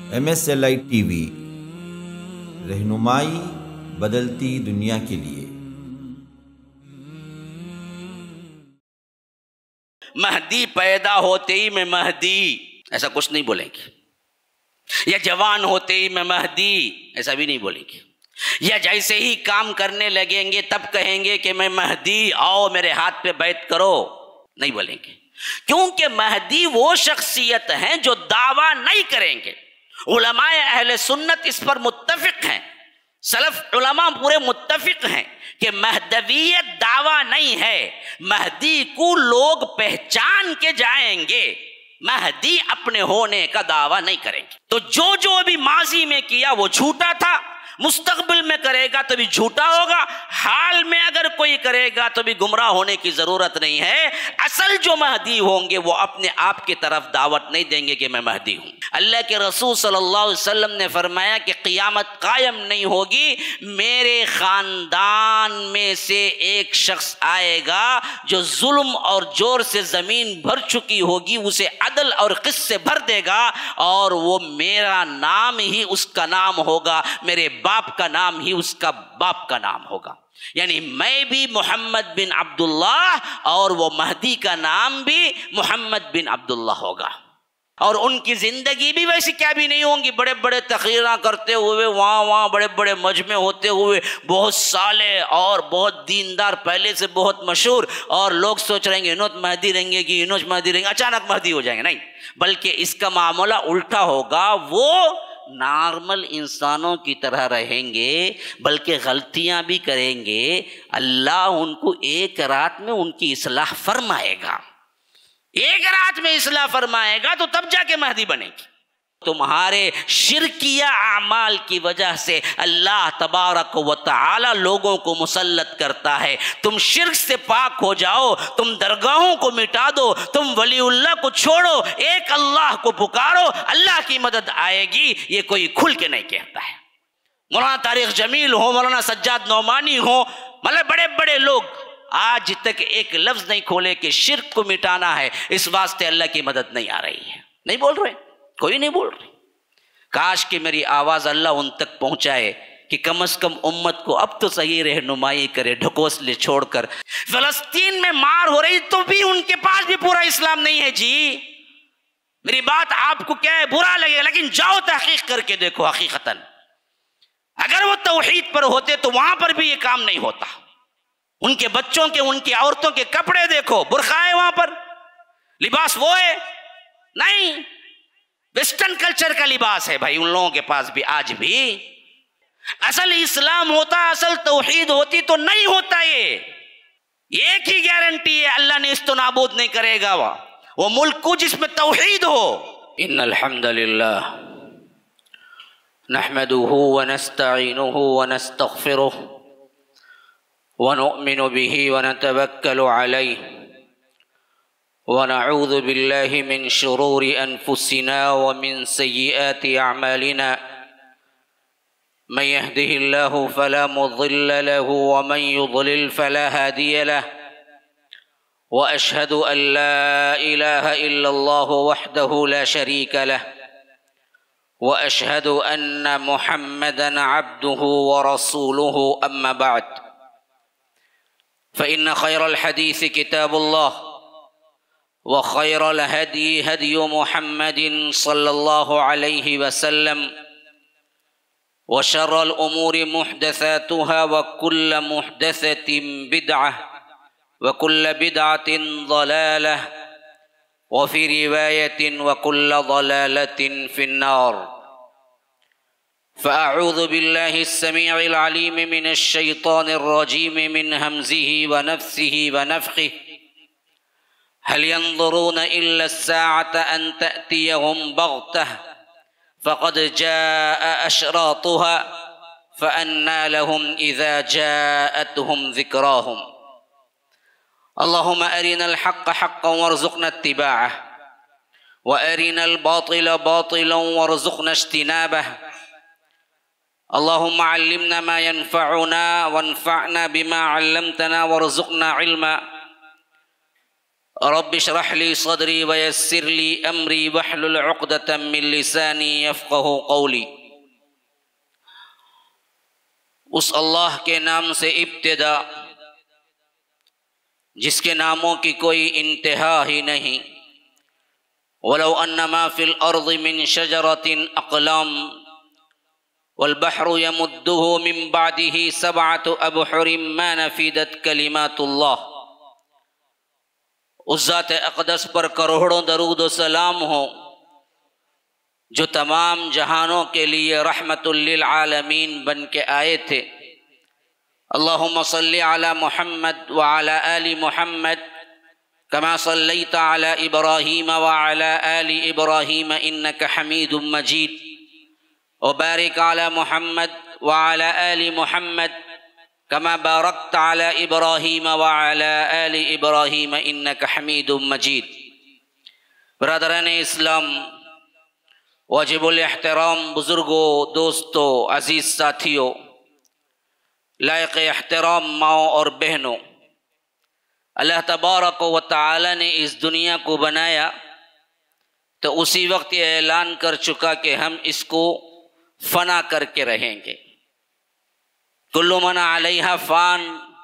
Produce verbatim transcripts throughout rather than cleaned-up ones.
M S L I T V, رہنمائی بدلتی دنیا کے لیے۔ مہدی پیدا ہوتے ہی میں مہدی ایسا کچھ نہیں بولیں گے، یا جوان ہوتے ہی میں مہدی ایسا بھی نہیں بولیں گے، یا جیسے ہی کام کرنے لگیں گے تب کہیں گے کہ میں مہدی، آؤ میرے ہاتھ پہ بیعت کرو، نہیں بولیں گے۔ کیونکہ مہدی وہ شخصیت ہیں جو دعویٰ نہیں کریں گے۔ علماء اہل سنت اس پر متفق ہیں، سلف علماء پورے متفق ہیں کہ مہدویت دعویٰ نہیں ہے، مہدی کو لوگ پہچان کے جائیں گے، مہدی اپنے ہونے کا دعویٰ نہیں کریں گے۔ تو جو جو ابھی ماضی میں کیا وہ جھوٹا تھا، مستقبل میں کرے گا تو بھی جھوٹا ہوگا، حال میں اگر کوئی کرے گا تو بھی گمراہ ہونے کی ضرورت نہیں ہے۔ اصل جو مہدی ہوں گے وہ اپنے آپ کی طرف دعوت نہیں دیں گے کہ میں مہدی ہوں۔ اللہ کے رسول صلی اللہ علیہ وسلم نے فرمایا کہ قیامت قائم نہیں ہوگی، میرے خاندان میں سے ایک شخص آئے گا جو ظلم اور جور سے زمین بھر چکی ہوگی اسے عدل اور قسط سے بھر دے گا، اور وہ میرا نام ہی اس کا نام ہوگا، میرے باپ کا نام ہی اس کا باپ کا نام ہوگا۔ یعنی میں بھی محمد بن عبداللہ اور وہ مہدی کا نام بھی محمد بن عبداللہ ہوگا، اور ان کی زندگی بھی ویسی کیا بھی نہیں ہوں گی، بڑے بڑے تقریراں کرتے ہوئے، وہاں وہاں بڑے بڑے مجمع ہوتے ہوئے، بہت صالح اور بہت دیندار، پہلے سے بہت مشہور، اور لوگ سوچ رہیں گے انوت مہدی رہیں گے کہ انوش مہدی رہیں گے، اچانک مہدی ہو جائیں گے، نہیں، بلکہ اس کا معاملہ الٹا ہوگا، وہ نارمل انسانوں کی طرح رہیں گے، بلکہ غلطیاں بھی کریں گے، اللہ ان کو ایک رات میں ان کی اصلاح فرمائے گا، ایک رات میں اصلاح فرمائے گا، تو تب جا کے مہدی بنے گی۔ تمہارے شرکیہ اعمال کی وجہ سے اللہ تبارک و تعالی لوگوں کو مسلط کرتا ہے۔ تم شرک سے پاک ہو جاؤ، تم درگاہوں کو مٹا دو، تم ولی اللہ کو چھوڑو، ایک اللہ کو پکارو، اللہ کی مدد آئے گی، یہ کوئی کھل کے نہیں کہتا ہے۔ مولانا طارق جمیل ہو، مولانا سجاد نعمانی ہو، مطلب بڑے بڑے لوگ آج تک ایک لفظ نہیں کھولے کہ شرک کو مٹانا ہے، اس واسطے اللہ کی مدد نہیں آ رہی ہے، نہیں بول رہے، کوئی نہیں بول رہے۔ کاش کہ میری آواز اللہ ان تک پہنچائے کہ کم از کم امت کو اب تو صحیح رہنمائی کرے، ڈھکوسلے چھوڑ کر۔ فلسطین میں مار ہو رہی تو بھی ان کے پاس بھی پورا اسلام نہیں ہے جی، میری بات آپ کو کیا ہے برا لگے، لیکن جاؤ تحقیق کر کے دیکھو، حقیقتاً اگر وہ توحید پر ہوتے تو وہاں پر بھی یہ کام نہیں ہوتا۔ ان کے بچوں کے، ان کی عورتوں کے کپڑے دیکھو، برقع ہے وہاں پر، لباس وہ ہے نہیں، ویسٹرن کلچر کا لباس ہے بھائی ان لوگوں کے پاس بھی آج بھی۔ اصل اسلام ہوتا، اصل توحید ہوتی تو نہیں ہوتا یہ۔ ایک ہی گارنٹی ہے، اللہ نے اس تو نابود نہیں کرے گا، وہ ملک کو جس میں توحید ہو۔ ان الحمد للہ نحمده ونستعینه ونستغفره ونؤمن به ونتوکل علیہ ونعوذ باللہ من شرور انفسنا ومن سیئات اعمالنا من يهده الله فلا مضل له ومن يضلل فلا هادي له واشهد ان لا اله الا الله وحده لا شريك له واشهد ان محمدا عبده ورسوله اما بعد فإن خير الحديث كتاب الله وخير الهدي هدي محمد صلى الله عليه وسلم وشر الأمور محدثاتها وكل محدثة بدعة وكل بدعة ضلالة وفي رواية وكل ضلالة في النار فأعوذ بالله السميع العليم من الشيطان الرجيم من همزه ونفثه ونفخه هل ينظرون إلا الساعة أن تأتيهم بغتة فقد جاء أشراطها فأنى لهم إذا جاءتهم ذكراهم اللهم أرنا الحق حقا وارزقنا اتباعه وأرنا الباطل باطلا وارزقنا اجتنابه اللهم علمنا ما ينفعنا وانفعنا بما علمتنا وارزقنا علما رب اشرح لي صدري ويسر لي امري واحلل عقدة من لساني يفقهوا قولي۔ اس اللہ کے نام سے ابتدا جس کے ناموں کی کوئی انتہا ہی نہیں۔ ولو ان ما فی الارض من شجرۃ اقلام والبحر يمده من بعده سبعۃ ابحر ما نفدت کلمات اللہ۔ اس ذات اقدس پر کروڑوں درود و سلام ہو جو تمام جہانوں کے لیے رحمت للعالمین بن کے آئے تھے۔ اللہم صلی علی محمد وعلی آل محمد کما صلیت علی ابراہیم وعلی آل ابراہیم انک حمید مجید، وبارک علی محمد وعلی آل محمد کما بارکت علی ابراہیم وعلی آل ابراہیم انک حمید مجید۔ برادران اسلام، واجب الاحترام بزرگوں، دوستوں، عزیز ساتھیوں، لائق احترام ماؤں اور بہنوں، اللہ تبارک و تعالی نے اس دنیا کو بنایا تو اسی وقت یہ اعلان کر چکا کہ ہم اس کو فنا کر کے رہیں گے۔ کل من علیہا فان،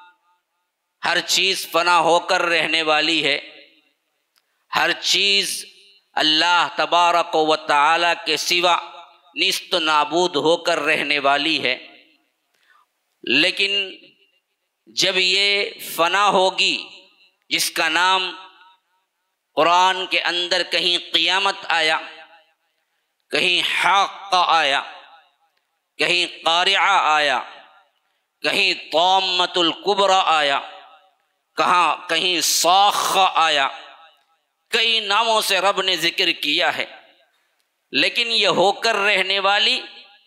ہر چیز فنا ہو کر رہنے والی ہے، ہر چیز اللہ تبارک و تعالی کے سوا نیست و نابود ہو کر رہنے والی ہے۔ لیکن جب یہ فنا ہوگی جس کا نام قرآن کے اندر کہیں قیامت آیا، کہیں حاقہ آیا، کہیں قارعہ آیا، کہیں طامۃ الکبریٰ آیا، کہاں کہیں صاخہ آیا، کئی ناموں سے رب نے ذکر کیا ہے، لیکن یہ ہو کر رہنے والی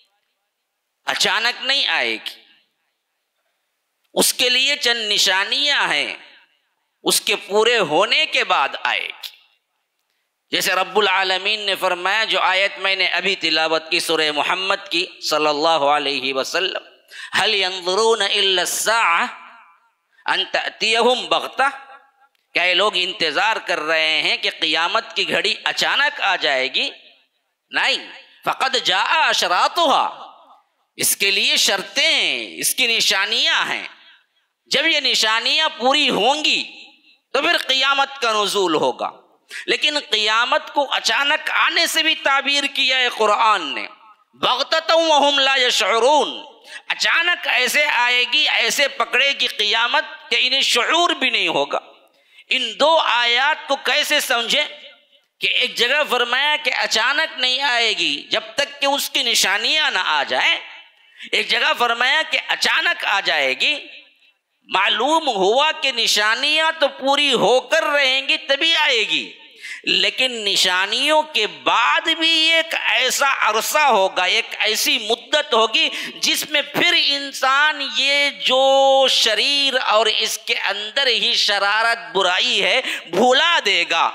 اچانک نہیں آئے گی۔ اس کے لیے چند نشانیاں ہیں، اس کے پورے ہونے کے بعد آئے گی۔ جیسے رب العالمین نے فرمایا، جو آیت میں نے ابھی تلاوت کی سورہ محمد کی صلی اللہ علیہ وسلم، هل ينظرون الا الساعة ان تأتيهم بغتة، کیا یہ لوگ انتظار کر رہے ہیں کہ قیامت کی گھڑی اچانک آ جائے گی؟ نہیں، فقد جاء اشراطها، اس کے لیے شرطیں ہیں، اس کی نشانیاں ہیں۔ جب یہ نشانیاں پوری ہوں گی تو پھر قیامت کا نزول ہوگا۔ لیکن قیامت کو اچانک آنے سے بھی تعبیر کیا ہے قرآن نے، بغتۃ وہم لا یشعرون، اچانک ایسے آئے گی، ایسے پکڑے گی قیامت کہ انہیں شعور بھی نہیں ہوگا۔ ان دو آیات کو کیسے سمجھیں کہ ایک جگہ فرمایا کہ اچانک نہیں آئے گی جب تک کہ اس کی نشانیاں نہ آ جائیں، ایک جگہ فرمایا کہ اچانک آ جائے گی۔ معلوم ہوا کہ نشانیاں تو پوری ہو کر رہیں گی تبھی آئے گی، لیکن نشانیوں کے بعد بھی ایک ایسا عرصہ ہوگا، ایک ایسی مدت ہوگی جس میں پھر انسان یہ جو شریر اور اس کے اندر ہی شرارت برائی ہے بھولا دے گا۔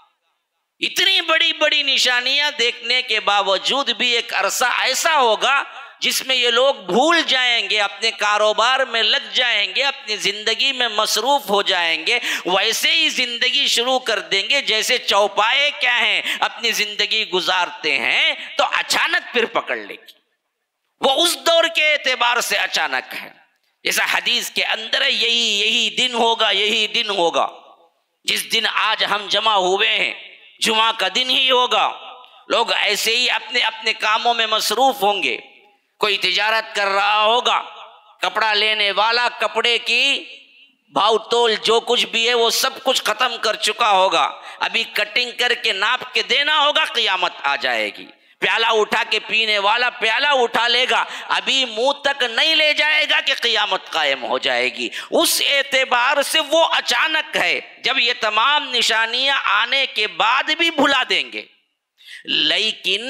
اتنی بڑی بڑی نشانیاں دیکھنے کے باوجود بھی ایک عرصہ ایسا ہوگا جس میں یہ لوگ بھول جائیں گے، اپنے کاروبار میں لگ جائیں گے، اپنی زندگی میں مصروف ہو جائیں گے، ویسے ہی زندگی شروع کر دیں گے جیسے چوپائے کیا ہیں اپنی زندگی گزارتے ہیں، تو اچانک پھر پکڑ لے گی۔ وہ اس دور کے اعتبار سے اچانک ہے، جیسا حدیث کے اندر ہے، یہی یہی دن ہوگا، یہی دن ہوگا جس دن آج ہم جمع ہوئے ہیں، جمعہ کا دن ہی ہوگا۔ لوگ ایسے ہی اپنے اپنے کاموں میں مصروف ہوں گے، کوئی تجارت کر رہا ہوگا، کپڑا لینے والا کپڑے کی بھاؤ تول جو کچھ بھی ہے وہ سب کچھ ختم کر چکا ہوگا، ابھی کٹنگ کر کے ناپ کے دینا ہوگا، قیامت آ جائے گی۔ پیالہ اٹھا کے پینے والا پیالہ اٹھا لے گا، ابھی منہ تک نہیں لے جائے گا کہ قیامت قائم ہو جائے گی۔ اس اعتبار سے وہ اچانک ہے، جب یہ تمام نشانیاں آنے کے بعد بھی بھلا دیں گے۔ لیکن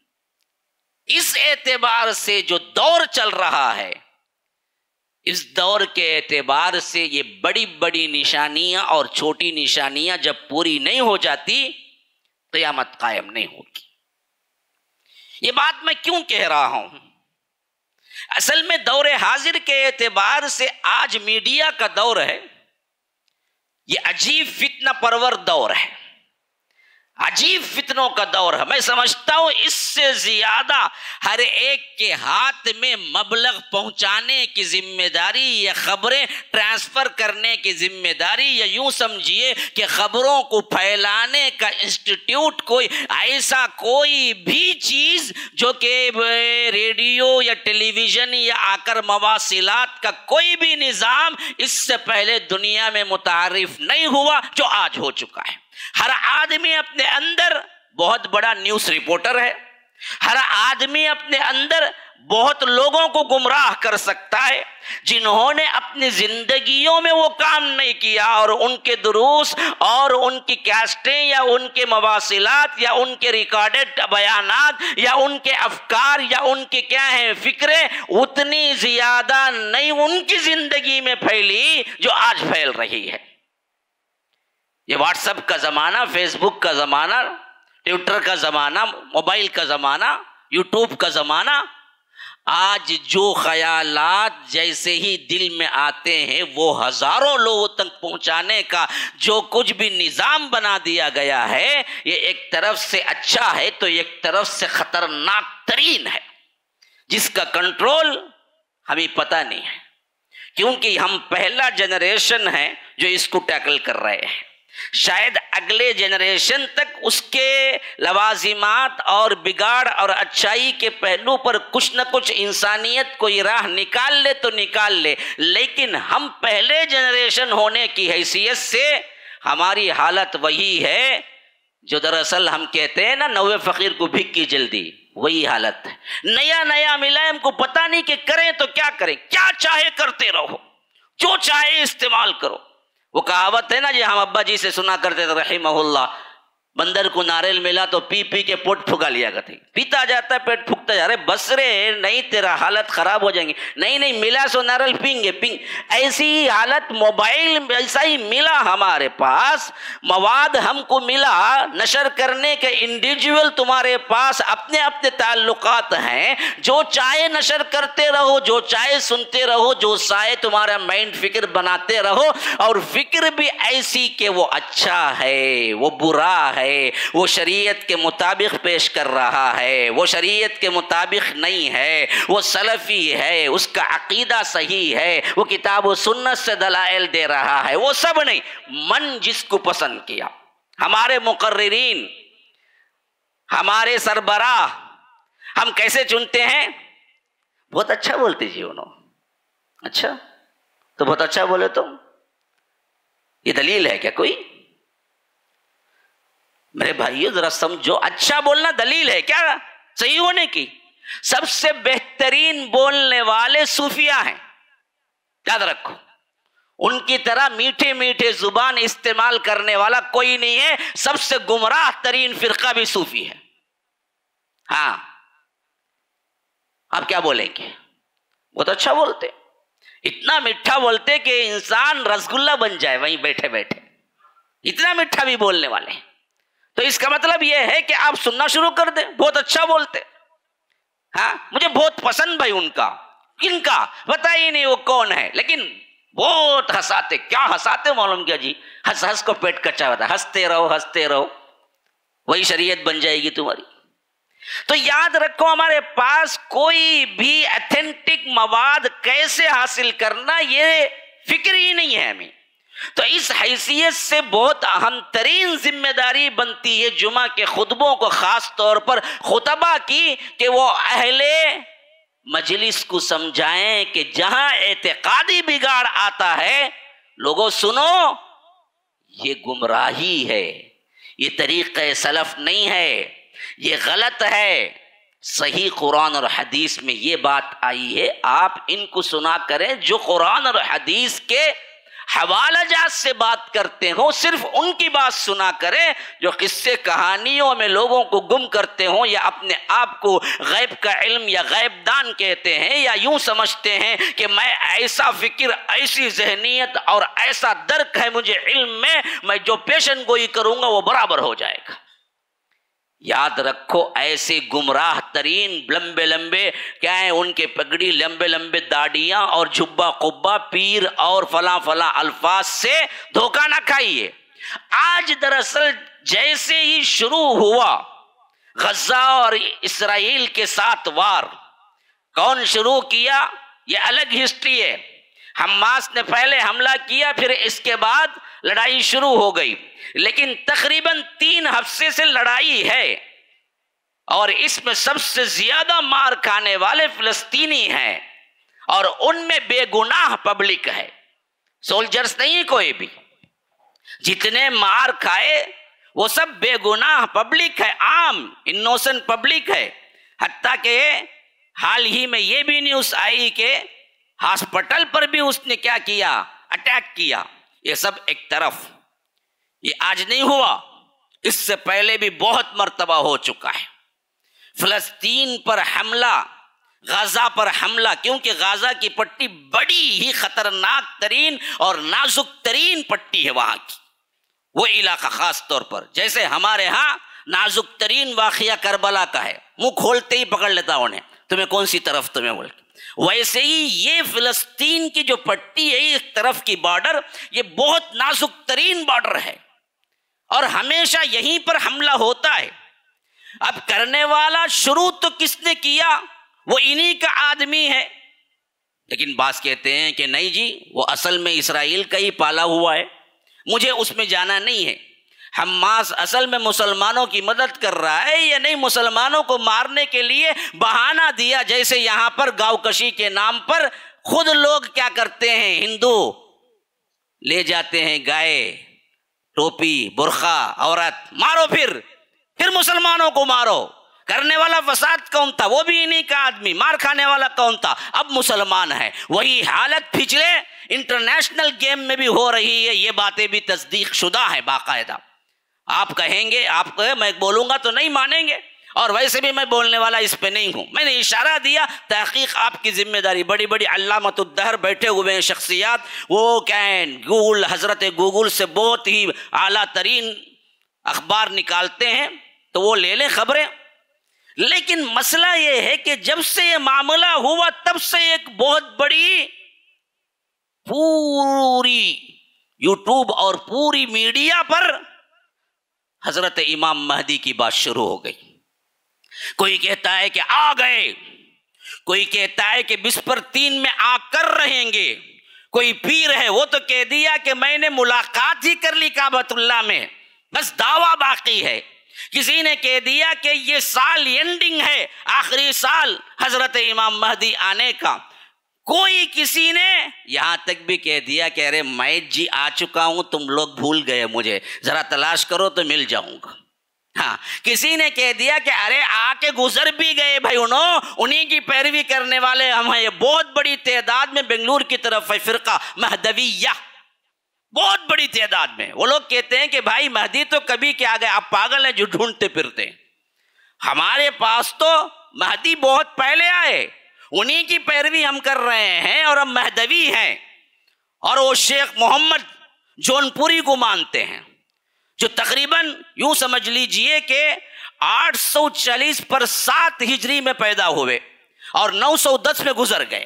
اس اعتبار سے جو دور چل رہا ہے، اس دور کے اعتبار سے یہ بڑی بڑی نشانیاں اور چھوٹی نشانیاں جب پوری نہیں ہو جاتی، قیامت قائم نہیں ہوگی۔ یہ بات میں کیوں کہہ رہا ہوں؟ اصل میں دور حاضر کے اعتبار سے آج میڈیا کا دور ہے، یہ عجیب فتنہ پرور دور ہے، عجیب فتنوں کا دور ہے۔ میں سمجھتا ہوں اس سے زیادہ ہر ایک کے ہاتھ میں مبلغ پہنچانے کی ذمہ داری یا خبریں ٹرانسفر کرنے کی ذمہ داری، یا یوں سمجھیے کہ خبروں کو پھیلانے کا انسٹیٹیوٹ، کوئی ایسا کوئی بھی چیز جو کہ ریڈیو یا ٹیلی ویژن یا آ کر مواصلات کا کوئی بھی نظام اس سے پہلے دنیا میں متعارف نہیں ہوا جو آج ہو چکا ہے۔ ہر آدمی اپنے اندر بہت بڑا نیوز رپورٹر ہے، ہر آدمی اپنے اندر بہت لوگوں کو گمراہ کر سکتا ہے جنہوں نے اپنی زندگیوں میں وہ کام نہیں کیا، اور ان کے دروس اور ان کی کیسٹیں یا ان کے مواصلات یا ان کے ریکارڈڈ بیانات یا ان کے افکار یا ان کے کیا ہیں فکریں اتنی زیادہ نہیں ان کی زندگی میں پھیلی جو آج پھیل رہی ہے۔ یہ واٹس ایپ کا زمانہ، فیس بک کا زمانہ، ٹویٹر کا زمانہ، موبائل کا زمانہ، یوٹیوب کا زمانہ، آج جو خیالات جیسے ہی دل میں آتے ہیں وہ ہزاروں لوگوں تک پہنچانے کا جو کچھ بھی نظام بنا دیا گیا ہے، یہ ایک طرف سے اچھا ہے تو ایک طرف سے خطرناک ترین ہے، جس کا کنٹرول ہمیں پتہ نہیں ہے، کیونکہ ہم پہلا جنریشن ہے جو اس کو ٹیکل کر رہے ہیں۔ شاید اگلے جنریشن تک اس کے لوازمات اور بگاڑ اور اچھائی کے پہلو پر کچھ نہ کچھ انسانیت کوئی راہ نکال لے تو نکال لے، لیکن ہم پہلے جنریشن ہونے کی حیثیت سے ہماری حالت وہی ہے جو دراصل ہم کہتے ہیں نا نوے فقیر کو بھیک کی جلدی، وہی حالت ہے۔ نیا نیا ملا ہے، ہم کو پتہ نہیں کہ کریں تو کیا کریں، کیا چاہے کرتے رہو، جو چاہے استعمال کرو۔ وہ کہاوت ہے نا جی ہم ابا جی سے سنا کرتے تھے رحمہ اللہ، بندر کو ناریل ملا تو پی پی کے پوٹ پھگا لیا کرتے، پیتا جاتا ہے پیٹ پھکتا جا رہا ہے، بس رے نہیں تیرا حالت خراب ہو جائیں گے، نہیں نہیں ملا سو ناریل پیں گے پیں۔ ایسی حالت موبائل ایسا ہی ملا ہمارے پاس، مواد ہم کو ملا نشر کرنے کے، انڈیویجول تمہارے پاس اپنے اپنے تعلقات ہیں، جو چاہے نشر کرتے رہو، جو چاہے سنتے رہو، جو چاہے تمہارا مائنڈ فکر بناتے رہو، اور فکر بھی ایسی کہ وہ اچھا ہے وہ برا ہے، وہ شریعت کے مطابق پیش کر رہا ہے، وہ شریعت کے مطابق نہیں ہے، وہ سلفی ہے، اس کا عقیدہ صحیح ہے، وہ کتاب و سنت سے دلائل دے رہا ہے، وہ سب نہیں، من جس کو پسند کیا۔ ہمارے مقررین، ہمارے سربراہ ہم کیسے چنتے ہیں؟ بہت اچھا بولتے جی انہوں، اچھا تو بہت اچھا بولے تو یہ دلیل ہے کیا کوئی؟ میرے بھائیو ذرا سمجھو، اچھا بولنا دلیل ہے کیا صحیح ہونے کی؟ سب سے بہترین بولنے والے صوفیہ ہیں، یاد رکھو، ان کی طرح میٹھے میٹھے زبان استعمال کرنے والا کوئی نہیں ہے، سب سے گمراہ ترین فرقہ بھی صوفی ہے۔ ہاں آپ کیا بولیں گے؟ بہت اچھا بولتے، اتنا میٹھا بولتے کہ انسان رسگلہ بن جائے وہیں بیٹھے بیٹھے، اتنا میٹھا بھی بولنے والے ہیں۔ تو اس کا مطلب یہ ہے کہ آپ سننا شروع کر دیں، بہت اچھا بولتے، ہاں مجھے بہت پسند بھائی ان کا، ان کا پتہ ہی نہیں وہ کون ہے، لیکن بہت ہنساتے، کیا ہنساتے معلوم کیا جی، ہنس ہنس کو پیٹ کچا ہوتا ہے، ہنستے رہو ہنستے رہو، وہی شریعت بن جائے گی تمہاری۔ تو یاد رکھو ہمارے پاس کوئی بھی ایتھینٹک مواد کیسے حاصل کرنا یہ فکر ہی نہیں ہے ہمیں، تو اس حیثیت سے بہت اہم ترین ذمہ داری بنتی ہے جمعہ کے خطبوں کو، خاص طور پر خطبہ کی، کہ وہ اہل مجلس کو سمجھائیں کہ جہاں اعتقادی بگاڑ آتا ہے لوگوں سنو، یہ گمراہی ہے، یہ طریقہ سلف نہیں ہے، یہ غلط ہے، صحیح قرآن اور حدیث میں یہ بات آئی ہے، آپ ان کو سنا کریں جو قرآن اور حدیث کے حوالہ جات سے بات کرتے ہوں، صرف ان کی بات سنا کریں، جو قصے کہانیوں میں لوگوں کو گم کرتے ہوں یا اپنے آپ کو غیب کا علم یا غیب دان کہتے ہیں، یا یوں سمجھتے ہیں کہ میں ایسا فکر، ایسی ذہنیت اور ایسا درک ہے مجھے علم میں، میں جو پیشن گوئی کروں گا وہ برابر ہو جائے گا۔ یاد رکھو ایسے گمراہ ترین لمبے لمبے کیا ہیں ان کے پگڑی لمبے لمبے داڑیاں اور جھبا قبا پیر اور فلاں فلاں الفاظ سے دھوکہ نہ کھائیے۔ آج دراصل جیسے ہی شروع ہوا غزہ اور اسرائیل کے ساتھ وار، کون شروع کیا یہ الگ ہسٹری ہے۔ حماس نے پہلے حملہ کیا، پھر اس کے بعد لڑائی شروع ہو گئی، لیکن تقریباً تین ہفتے سے لڑائی ہے اور اس میں سب سے زیادہ مار کھانے والے فلسطینی ہیں اور ان میں بے گناہ پبلک ہے، سولجرز نہیں کوئی بھی۔ جتنے مار کھائے وہ سب بے گناہ پبلک ہے، عام انوسنٹ پبلک ہے۔ حتیٰ کہ حال ہی میں یہ بھی نیوز آئی کہ ہاسپٹل پر بھی اس نے کیا کیا، اٹیک کیا۔ یہ سب ایک طرف، یہ آج نہیں ہوا، اس سے پہلے بھی بہت مرتبہ ہو چکا ہے۔ فلسطین پر حملہ، غزہ پر حملہ، کیونکہ غزہ کی پٹی بڑی ہی خطرناک ترین اور نازک ترین پٹی ہے وہاں کی، وہ علاقہ خاص طور پر، جیسے ہمارے ہاں نازک ترین واقعہ کربلا کا ہے، منہ کھولتے ہی پکڑ لیتا انہیں، تمہیں کون سی طرف تمہیں بول کے۔ ویسے ہی یہ فلسطین کی جو پٹی ہے ایک طرف کی بارڈر، یہ بہت نازک ترین بارڈر ہے اور ہمیشہ یہیں پر حملہ ہوتا ہے۔ اب کرنے والا شروع تو کس نے کیا؟ وہ انہی کا آدمی ہے، لیکن بعض کہتے ہیں کہ نہیں جی وہ اصل میں اسرائیل کا ہی پالا ہوا ہے، مجھے اس میں جانا نہیں ہے۔ حماس اصل میں مسلمانوں کی مدد کر رہا ہے یا نہیں، مسلمانوں کو مارنے کے لیے بہانہ دیا، جیسے یہاں پر گاؤں کشی کے نام پر خود لوگ کیا کرتے ہیں، ہندو لے جاتے ہیں گائے، ٹوپی، برقع، عورت، مارو پھر پھر مسلمانوں کو مارو۔ کرنے والا فساد کون تھا؟ وہ بھی انہی کا آدمی۔ مار کھانے والا کون تھا؟ اب مسلمان ہے۔ وہی حالت پچھلے انٹرنیشنل گیم میں بھی ہو رہی ہے، یہ باتیں بھی تصدیق شدہ ہے باقاعدہ۔ آپ کہیں گے، آپ کو میں بولوں گا تو نہیں مانیں گے، اور ویسے بھی میں بولنے والا اس پہ نہیں ہوں، میں نے اشارہ دیا، تحقیق آپ کی ذمہ داری۔ بڑی بڑی علامۃ الدہر بیٹھے ہوئے ہیں شخصیات، وہ کیا ہیں، گوگل، حضرت گوگل سے بہت ہی اعلیٰ ترین اخبار نکالتے ہیں، تو وہ لے لیں خبریں۔ لیکن مسئلہ یہ ہے کہ جب سے یہ معاملہ ہوا تب سے ایک بہت بڑی پوری یوٹیوب اور پوری میڈیا پر حضرت امام مہدی کی بات شروع ہو گئی۔ کوئی کہتا ہے کہ آ گئے، کوئی کہتا ہے کہ بسپر تین میں آ کر رہیں گے، کوئی پیر ہے وہ تو کہہ دیا کہ میں نے ملاقات ہی کر لی کعبۃ اللہ میں، بس دعویٰ باقی ہے۔ کسی نے کہہ دیا کہ یہ سال اینڈنگ ہے، آخری سال حضرت امام مہدی آنے کا۔ کوئی کسی نے یہاں تک بھی کہہ دیا کہ ارے میں جی آ چکا ہوں، تم لوگ بھول گئے مجھے، ذرا تلاش کرو تو مل جاؤں گا۔ ہاں، کسی نے کہہ دیا کہ ارے آ کے گزر بھی گئے بھائی، انہوں انہی کی پیروی کرنے والے ہم ہیں۔ بہت بڑی تعداد میں بنگلور کی طرف ہے فرقہ مہدویہ، بہت بڑی تعداد میں۔ وہ لوگ کہتے ہیں کہ بھائی مہدی تو کبھی کیا گئے، آپ پاگل ہیں جو ڈھونڈتے پھرتے ہیں، ہمارے پاس تو مہدی بہت پہلے آئے، انہی کی پیروی ہم کر رہے ہیں اور ہم مہدوی ہیں، اور وہ شیخ محمد جون پوری کو مانتے ہیں، جو تقریباً یوں سمجھ لیجئے کہ آٹھ سو چالیس پر سات ہجری میں پیدا ہوئے اور نو سو دس میں گزر گئے۔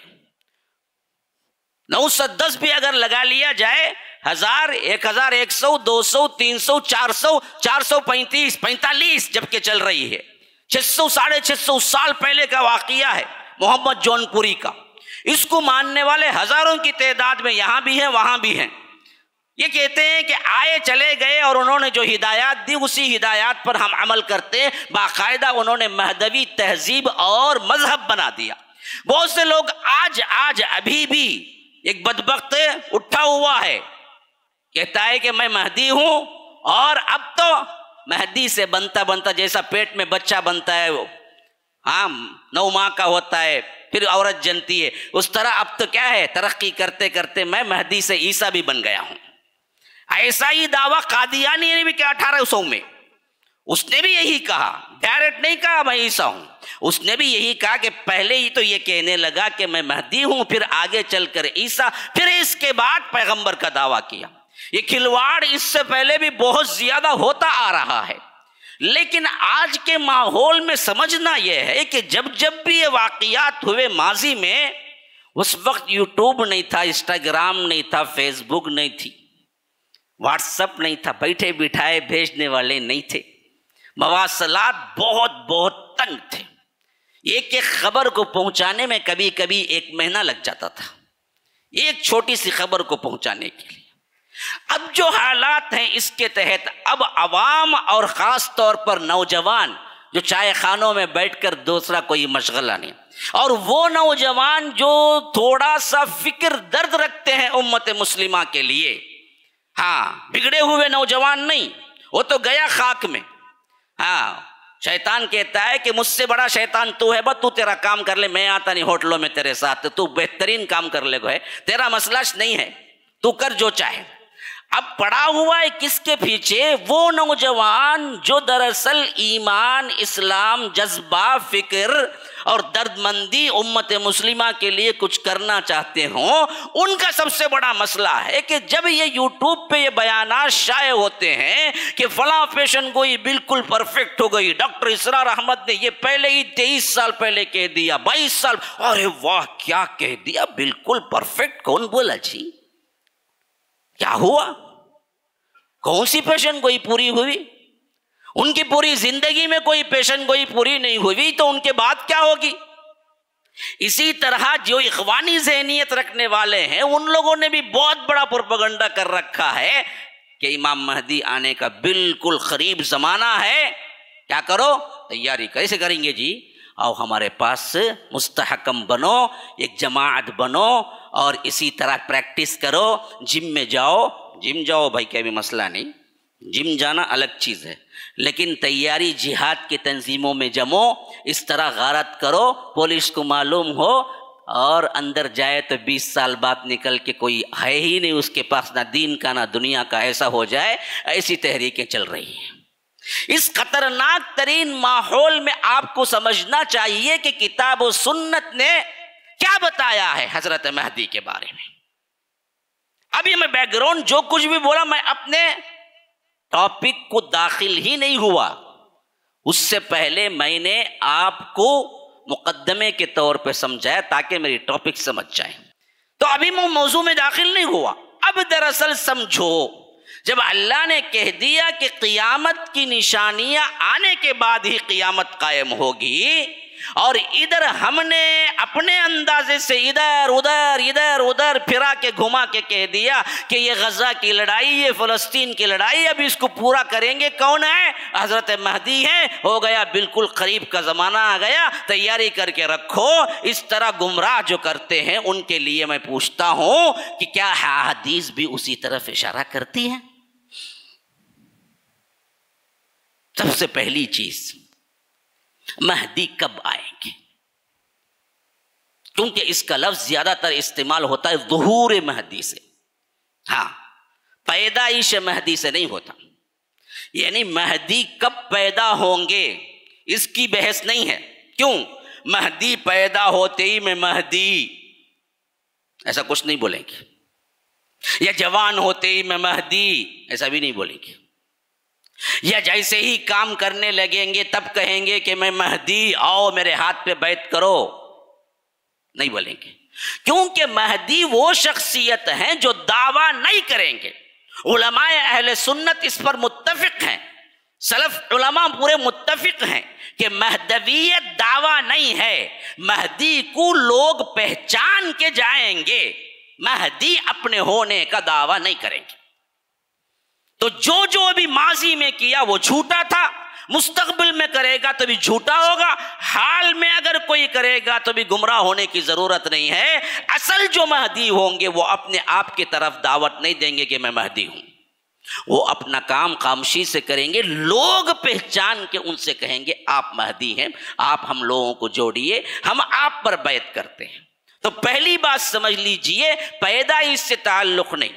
نو سو دس بھی اگر لگا لیا جائے، ہزار، ایک ہزار ایک سو، دو سو، تین سو، چار سو، چار سو پینتیس، پینتالیس جبکہ چل رہی ہے، چھ سو ساڑھے چھ سو سال پہلے کا واقعہ ہے محمد جون پوری کا۔ اس کو ماننے والے ہزاروں کی تعداد میں یہاں بھی ہیں وہاں بھی ہیں۔ یہ کہتے ہیں کہ آئے چلے گئے اور انہوں نے جو ہدایات دی اسی ہدایات پر ہم عمل کرتے، باقاعدہ انہوں نے مہدوی تہذیب اور مذہب بنا دیا۔ بہت سے لوگ آج آج ابھی بھی ایک بدبخت اٹھا ہوا ہے، کہتا ہے کہ میں مہدی ہوں، اور اب تو مہدی سے بنتا بنتا جیسا پیٹ میں بچہ بنتا ہے، وہ ہاں نو ماہ کا ہوتا ہے پھر عورت جنتی ہے، اس طرح اب تو کیا ہے، ترقی کرتے کرتے میں مہدی سے عیسیٰ بھی بن گیا ہوں۔ ایسا ہی دعویٰ قادیانی نے بھی کیا اٹھارہ سو میں، اس نے بھی یہی کہا، ڈائریکٹ نہیں کہا میں عیسیٰ ہوں، اس نے بھی یہی کہا کہ پہلے ہی تو یہ کہنے لگا کہ میں مہدی ہوں، پھر آگے چل کر عیسیٰ، پھر اس کے بعد پیغمبر کا دعویٰ کیا۔ یہ کھلواڑ اس سے پہلے بھی بہت زیادہ ہوتا آ رہا ہے، لیکن آج کے ماحول میں سمجھنا یہ ہے کہ جب جب بھی یہ واقعات ہوئے ماضی میں، اس وقت یوٹیوب نہیں تھا، انسٹاگرام نہیں تھا، فیس بک نہیں تھی، واٹس اپ نہیں تھا، بیٹھے بٹھائے بھیجنے والے نہیں تھے، مواصلات بہت بہت تنگ تھے، ایک ایک خبر کو پہنچانے میں کبھی کبھی ایک مہینہ لگ جاتا تھا، ایک چھوٹی سی خبر کو پہنچانے کے لیے۔ اب جو حالات ہیں اس کے تحت اب عوام اور خاص طور پر نوجوان جو چائے خانوں میں بیٹھ کر دوسرا کوئی مشغلہ نہیں، اور وہ نوجوان جو تھوڑا سا فکر درد رکھتے ہیں امت مسلمہ کے لیے، ہاں بگڑے ہوئے نوجوان نہیں، وہ تو گیا خاک میں۔ ہاں شیطان کہتا ہے کہ مجھ سے بڑا شیطان تو ہے، بس تو تیرا کام کر لے، میں آتا نہیں ہوٹلوں میں تیرے ساتھ، تو بہترین کام کر لے گا، تیرا مسئلہ نہیں ہے، تو کر جو چاہے۔ اب پڑا ہوا ہے کس کے پیچھے؟ وہ نوجوان جو دراصل ایمان، اسلام، جذبہ، فکر اور درد مندی امت مسلمہ کے لیے کچھ کرنا چاہتے ہوں، ان کا سب سے بڑا مسئلہ ہے کہ جب یہ یوٹیوب پہ یہ بیانات شائع ہوتے ہیں کہ فلاں پیشن گوئی بالکل پرفیکٹ ہو گئی، ڈاکٹر اسرار احمد نے یہ پہلے ہی تیئیس سال پہلے کہہ دیا، بائیس سال، ارے واہ کیا کہہ دیا، بالکل پرفیکٹ، کون بولا جی؟ کیا ہوا؟ کون سی پیشن گوئی پوری ہوئی؟ ان کی پوری زندگی میں کوئی پیشن گوئی پوری نہیں ہوئی، تو ان کے بعد کیا ہوگی؟ اسی طرح جو اخوانی ذہنیت رکھنے والے ہیں ان لوگوں نے بھی بہت بڑا پروپیگنڈا کر رکھا ہے کہ امام مہدی آنے کا بالکل قریب زمانہ ہے، کیا کرو؟ تیاری کیسے کریں گے جی؟ آؤ ہمارے پاس مستحکم بنو، ایک جماعت بنو، اور اسی طرح پریکٹس کرو، جم میں جاؤ، جم جاؤ بھائی، کوئی بھی مسئلہ نہیں، جم جانا الگ چیز ہے، لیکن تیاری جہاد کی تنظیموں میں جمو، اس طرح غارت کرو، پولیس کو معلوم ہو، اور اندر جائے تو بیس سال بعد نکل کے کوئی ہے ہی نہیں اس کے پاس، نہ دین کا نہ دنیا کا، ایسا ہو جائے۔ ایسی تحریکیں چل رہی ہیں۔ اس خطرناک ترین ماحول میں آپ کو سمجھنا چاہیے کہ کتاب و سنت نے کیا بتایا ہے حضرت مہدی کے بارے میں۔ ابھی میں بیک گراؤنڈ جو کچھ بھی بولا، میں اپنے ٹاپک کو داخل ہی نہیں ہوا، اس سے پہلے میں نے آپ کو مقدمے کے طور پہ سمجھایا تاکہ میری ٹاپک سمجھ جائیں، تو ابھی میں موضوع میں داخل نہیں ہوا۔ اب دراصل سمجھو، جب اللہ نے کہہ دیا کہ قیامت کی نشانیاں آنے کے بعد ہی قیامت قائم ہوگی، اور ادھر ہم نے اپنے اندازے سے ادھر ادھر ادھر ادھر پھرا کے گھما کے کہہ دیا کہ یہ غزہ کی لڑائی، یہ فلسطین کی لڑائی، اب اس کو پورا کریں گے کون ہے؟ حضرت مہدی ہے، ہو گیا بالکل قریب کا زمانہ آ گیا، تیاری کر کے رکھو۔ اس طرح گمراہ جو کرتے ہیں ان کے لیے میں پوچھتا ہوں کہ کیا حدیث بھی اسی طرف اشارہ کرتی ہے؟ سب سے پہلی چیز، مہدی کب آئیں گے؟ کیونکہ اس کا لفظ زیادہ تر استعمال ہوتا ہے ظہور مہدی سے، ہاں پیدائش مہدی سے نہیں ہوتا، یعنی مہدی کب پیدا ہوں گے اس کی بحث نہیں ہے۔ کیوں؟ مہدی پیدا ہوتے ہی میں مہدی، ایسا کچھ نہیں بولیں گے، یا جوان ہوتے ہی میں مہدی، ایسا بھی نہیں بولیں گے، یا جیسے ہی کام کرنے لگیں گے تب کہیں گے کہ میں مہدی، آؤ میرے ہاتھ پہ بیعت کرو، نہیں بولیں گے، کیونکہ مہدی وہ شخصیت ہیں جو دعویٰ نہیں کریں گے۔ علماء اہل سنت اس پر متفق ہیں، سلف علماء پورے متفق ہیں کہ مہدویت دعویٰ نہیں ہے، مہدی کو لوگ پہچان کے جائیں گے، مہدی اپنے ہونے کا دعویٰ نہیں کریں گے۔ تو جو جو ابھی ماضی میں کیا وہ جھوٹا تھا، مستقبل میں کرے گا تو بھی جھوٹا ہوگا، حال میں اگر کوئی کرے گا تو بھی گمراہ ہونے کی ضرورت نہیں ہے۔ اصل جو مہدی ہوں گے وہ اپنے آپ کی طرف دعوت نہیں دیں گے کہ میں مہدی ہوں، وہ اپنا کام خاموشی سے کریں گے، لوگ پہچان کے ان سے کہیں گے آپ مہدی ہیں، آپ ہم لوگوں کو جوڑیے، ہم آپ پر بیعت کرتے ہیں۔ تو پہلی بات سمجھ لیجئے، پیدائش سے تعلق نہیں،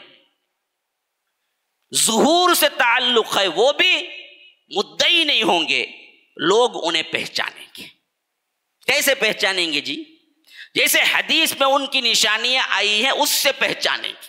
ظہور سے تعلق ہے، وہ بھی مدعی نہیں ہوں گے، لوگ انہیں پہچانیں گے۔ کیسے پہچانیں گے جی؟ جیسے حدیث میں ان کی نشانیاں آئی ہیں اس سے پہچانیں گے۔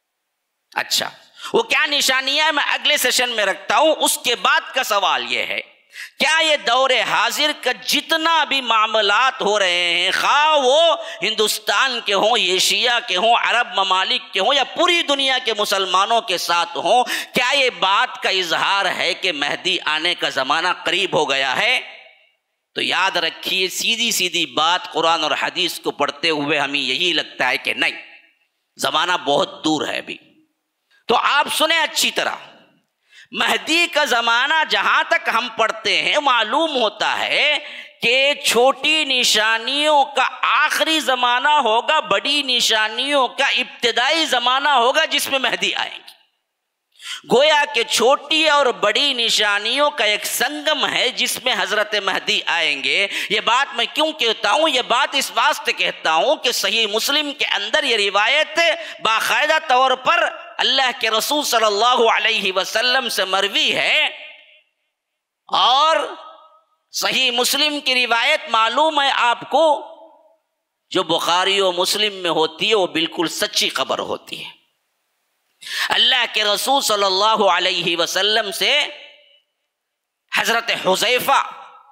اچھا وہ کیا نشانیاں ہیں میں اگلے سیشن میں رکھتا ہوں۔ اس کے بعد کا سوال یہ ہے کیا یہ دور حاضر کا جتنا بھی معاملات ہو رہے ہیں، خواہ وہ ہندوستان کے ہوں، ایشیا کے ہوں، عرب ممالک کے ہوں، یا پوری دنیا کے مسلمانوں کے ساتھ ہوں، کیا یہ بات کا اظہار ہے کہ مہدی آنے کا زمانہ قریب ہو گیا ہے؟ تو یاد رکھیے، سیدھی سیدھی بات قرآن اور حدیث کو پڑھتے ہوئے ہمیں یہی لگتا ہے کہ نہیں، زمانہ بہت دور ہے ابھی۔ تو آپ سنیں اچھی طرح، مہدی کا زمانہ جہاں تک ہم پڑھتے ہیں معلوم ہوتا ہے کہ چھوٹی نشانیوں کا آخری زمانہ ہوگا، بڑی نشانیوں کا ابتدائی زمانہ ہوگا جس میں مہدی آئیں گے۔ گویا کہ چھوٹی اور بڑی نشانیوں کا ایک سنگم ہے جس میں حضرت مہدی آئیں گے۔ یہ بات میں کیوں کہتا ہوں؟ یہ بات اس واسطے کہتا ہوں کہ صحیح مسلم کے اندر یہ روایت باقاعدہ طور پر اللہ کے رسول صلی اللہ علیہ وسلم سے مروی ہے، اور صحیح مسلم کی روایت معلوم ہے آپ کو، جو بخاری و مسلم میں ہوتی ہے وہ بالکل سچی خبر ہوتی ہے۔ اللہ کے رسول صلی اللہ علیہ وسلم سے حضرت حذیفہ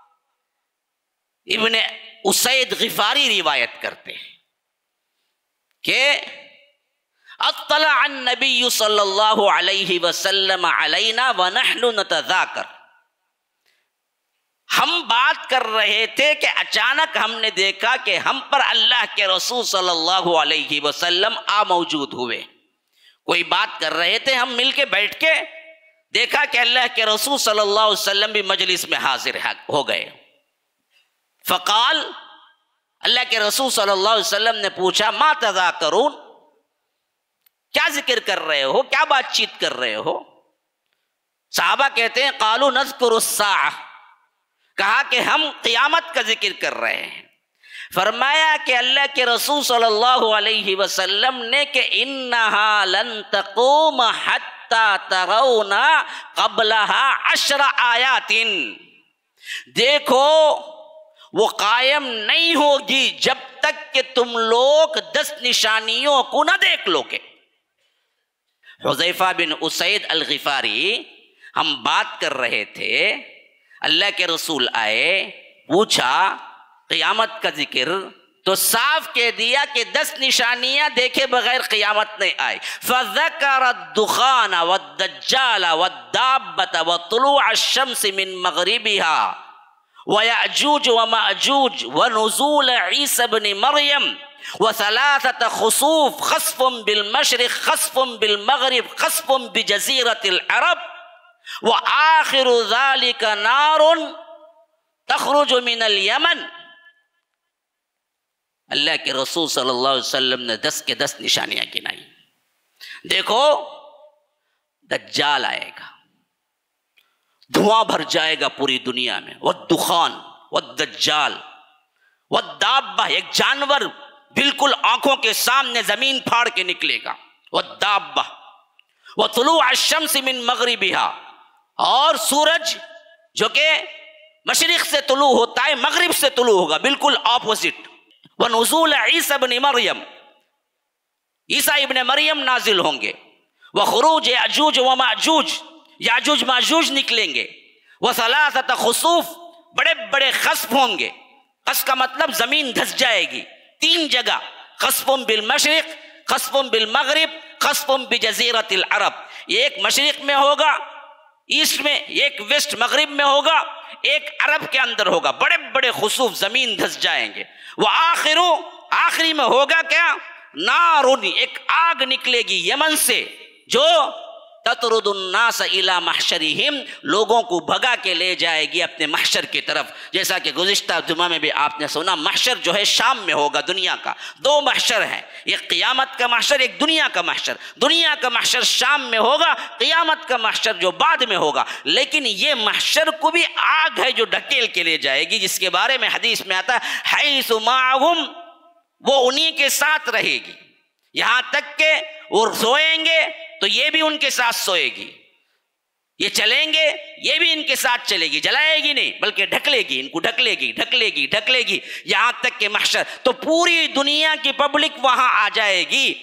ابن اسید غفاری روایت کرتے ہیں کہ اطلع النبی صلی اللہ علیہ وسلم علینا ونحن نتذاکر، ہم بات کر رہے تھے کہ اچانک ہم نے دیکھا کہ ہم پر اللہ کے رسول صلی اللہ علیہ وسلم آ موجود ہوئے، کوئی بات کر رہے تھے، ہم مل کے بیٹھ کے دیکھا کہ اللہ کے رسول صلی اللہ علیہ وسلم بھی مجلس میں حاضر ہو گئے۔ فقال، اللہ کے رسول صلی اللہ علیہ وسلم نے پوچھا ما تذاکرون، کیا ذکر کر رہے ہو، کیا بات چیت کر رہے ہو؟ صحابہ کہتے ہیں قالوا نذکر الساعہ، کہا کہ ہم قیامت کا ذکر کر رہے ہیں۔ فرمایا کہ اللہ کے رسول صلی اللہ علیہ وسلم نے کہ انہا لن تقوم حتی ترون قبلها عشر آیات، دیکھو وہ قائم نہیں ہوگی جب تک کہ تم لوگ دس نشانیوں کو نہ دیکھ لو گے۔ حذیفہ بن اسید الغفاری، ہم بات کر رہے تھے، اللہ کے رسول آئے، پوچھا قیامت کا ذکر، تو صاف کہہ دیا کہ دس نشانیاں دیکھے بغیر قیامت نہیں آئی۔ فذکر الدخان والدجال والدابة وطلوع الشمس من مغربها ویأجوج ومأجوج ونزول عیسی بن مریم وثلاثة خسوف، خسف بالمشرق، خسف بالمغرب، خسف بجزیرة العرب، وآخر ذلك نار تخرج من الیمن۔ اللہ کے رسول صلی اللہ علیہ وسلم نے دس کے دس نشانیاں گنائی۔ دیکھو دجال آئے گا، دھواں بھر جائے گا پوری دنیا میں، والدخان والدجال والدابہ، ایک جانور بالکل آنکھوں کے سامنے زمین پھاڑ کے نکلے گا، والدابہ وطلوع الشمس من مغربها، اور سورج جو کہ مشرق سے طلوع ہوتا ہے مغرب سے طلوع ہوگا، بالکل اپوزٹ۔ ونزول عیسی ابن مریم، عیسیٰ ابن مریم نازل ہوں گے۔ وخروج یاجوج وماجوج، یاجوج ماجوج نکلیں گے۔ وثلاثۃ خسوف، بڑے بڑے خسف ہوں گے، خسف کا مطلب زمین دھس جائے گی، تین جگہ، خسف بالمشرق، خسف بالمغرب، خسف بجزیرۃ العرب، ایک مشرق میں ہوگا ایسٹ میں، ایک ویسٹ مغرب میں ہوگا، ایک عرب کے اندر ہوگا، بڑے بڑے خسوف، زمین دھس جائیں گے۔ وآخر، آخری میں ہوگا کیا؟ نارن، ایک آگ نکلے گی یمن سے جو تطرد الناس الی محشرہم، لوگوں کو بھگا کے لے جائے گی اپنے محشر کی طرف۔ جیسا کہ گزشتہ جمعہ میں بھی آپ نے سنا، محشر جو ہے شام میں ہوگا، دنیا کا دو محشر ہیں، ایک قیامت کا محشر، ایک دنیا کا محشر۔ دنیا کا محشر شام میں ہوگا، قیامت کا محشر جو بعد میں ہوگا، لیکن یہ محشر کو بھی آگ ہے جو ڈھکیل کے لے جائے گی، جس کے بارے میں حدیث میں آتا ہے حیث معہم، وہ انہی کے ساتھ رہے گی، یہاں تک کہ وہ سوئیں گے تو یہ بھی ان کے ساتھ سوئے گی، یہ چلیں گے یہ بھی ان کے ساتھ چلے گی، جلائے گی نہیں بلکہ ڈھکلے گی، ان کو ڈھکلے گی ڈھکلے گی ڈھکلے گی، یہاں تک کہ محشر، تو پوری دنیا کی پبلک وہاں آ جائے گی۔ پھر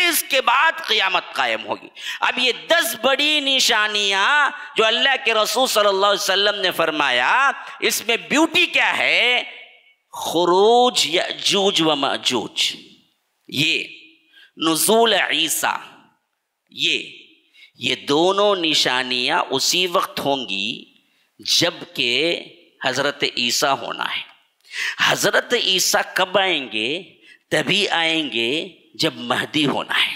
پھر اس کے بعد قیامت قائم ہوگی۔ اب یہ دس بڑی نشانیاں جو اللہ کے رسول صلی اللہ علیہ وسلم نے فرمایا، اس میں بیوٹی کیا ہے؟ خروج یأجوج و مأجوج، یہ نزول عیسیٰ، یہ یہ دونوں نشانیاں اسی وقت ہوں گی جب کہ حضرت عیسیٰ ہونا ہے۔ حضرت عیسیٰ کب آئیں گے؟ تبھی آئیں گے جب مہدی ہونا ہے۔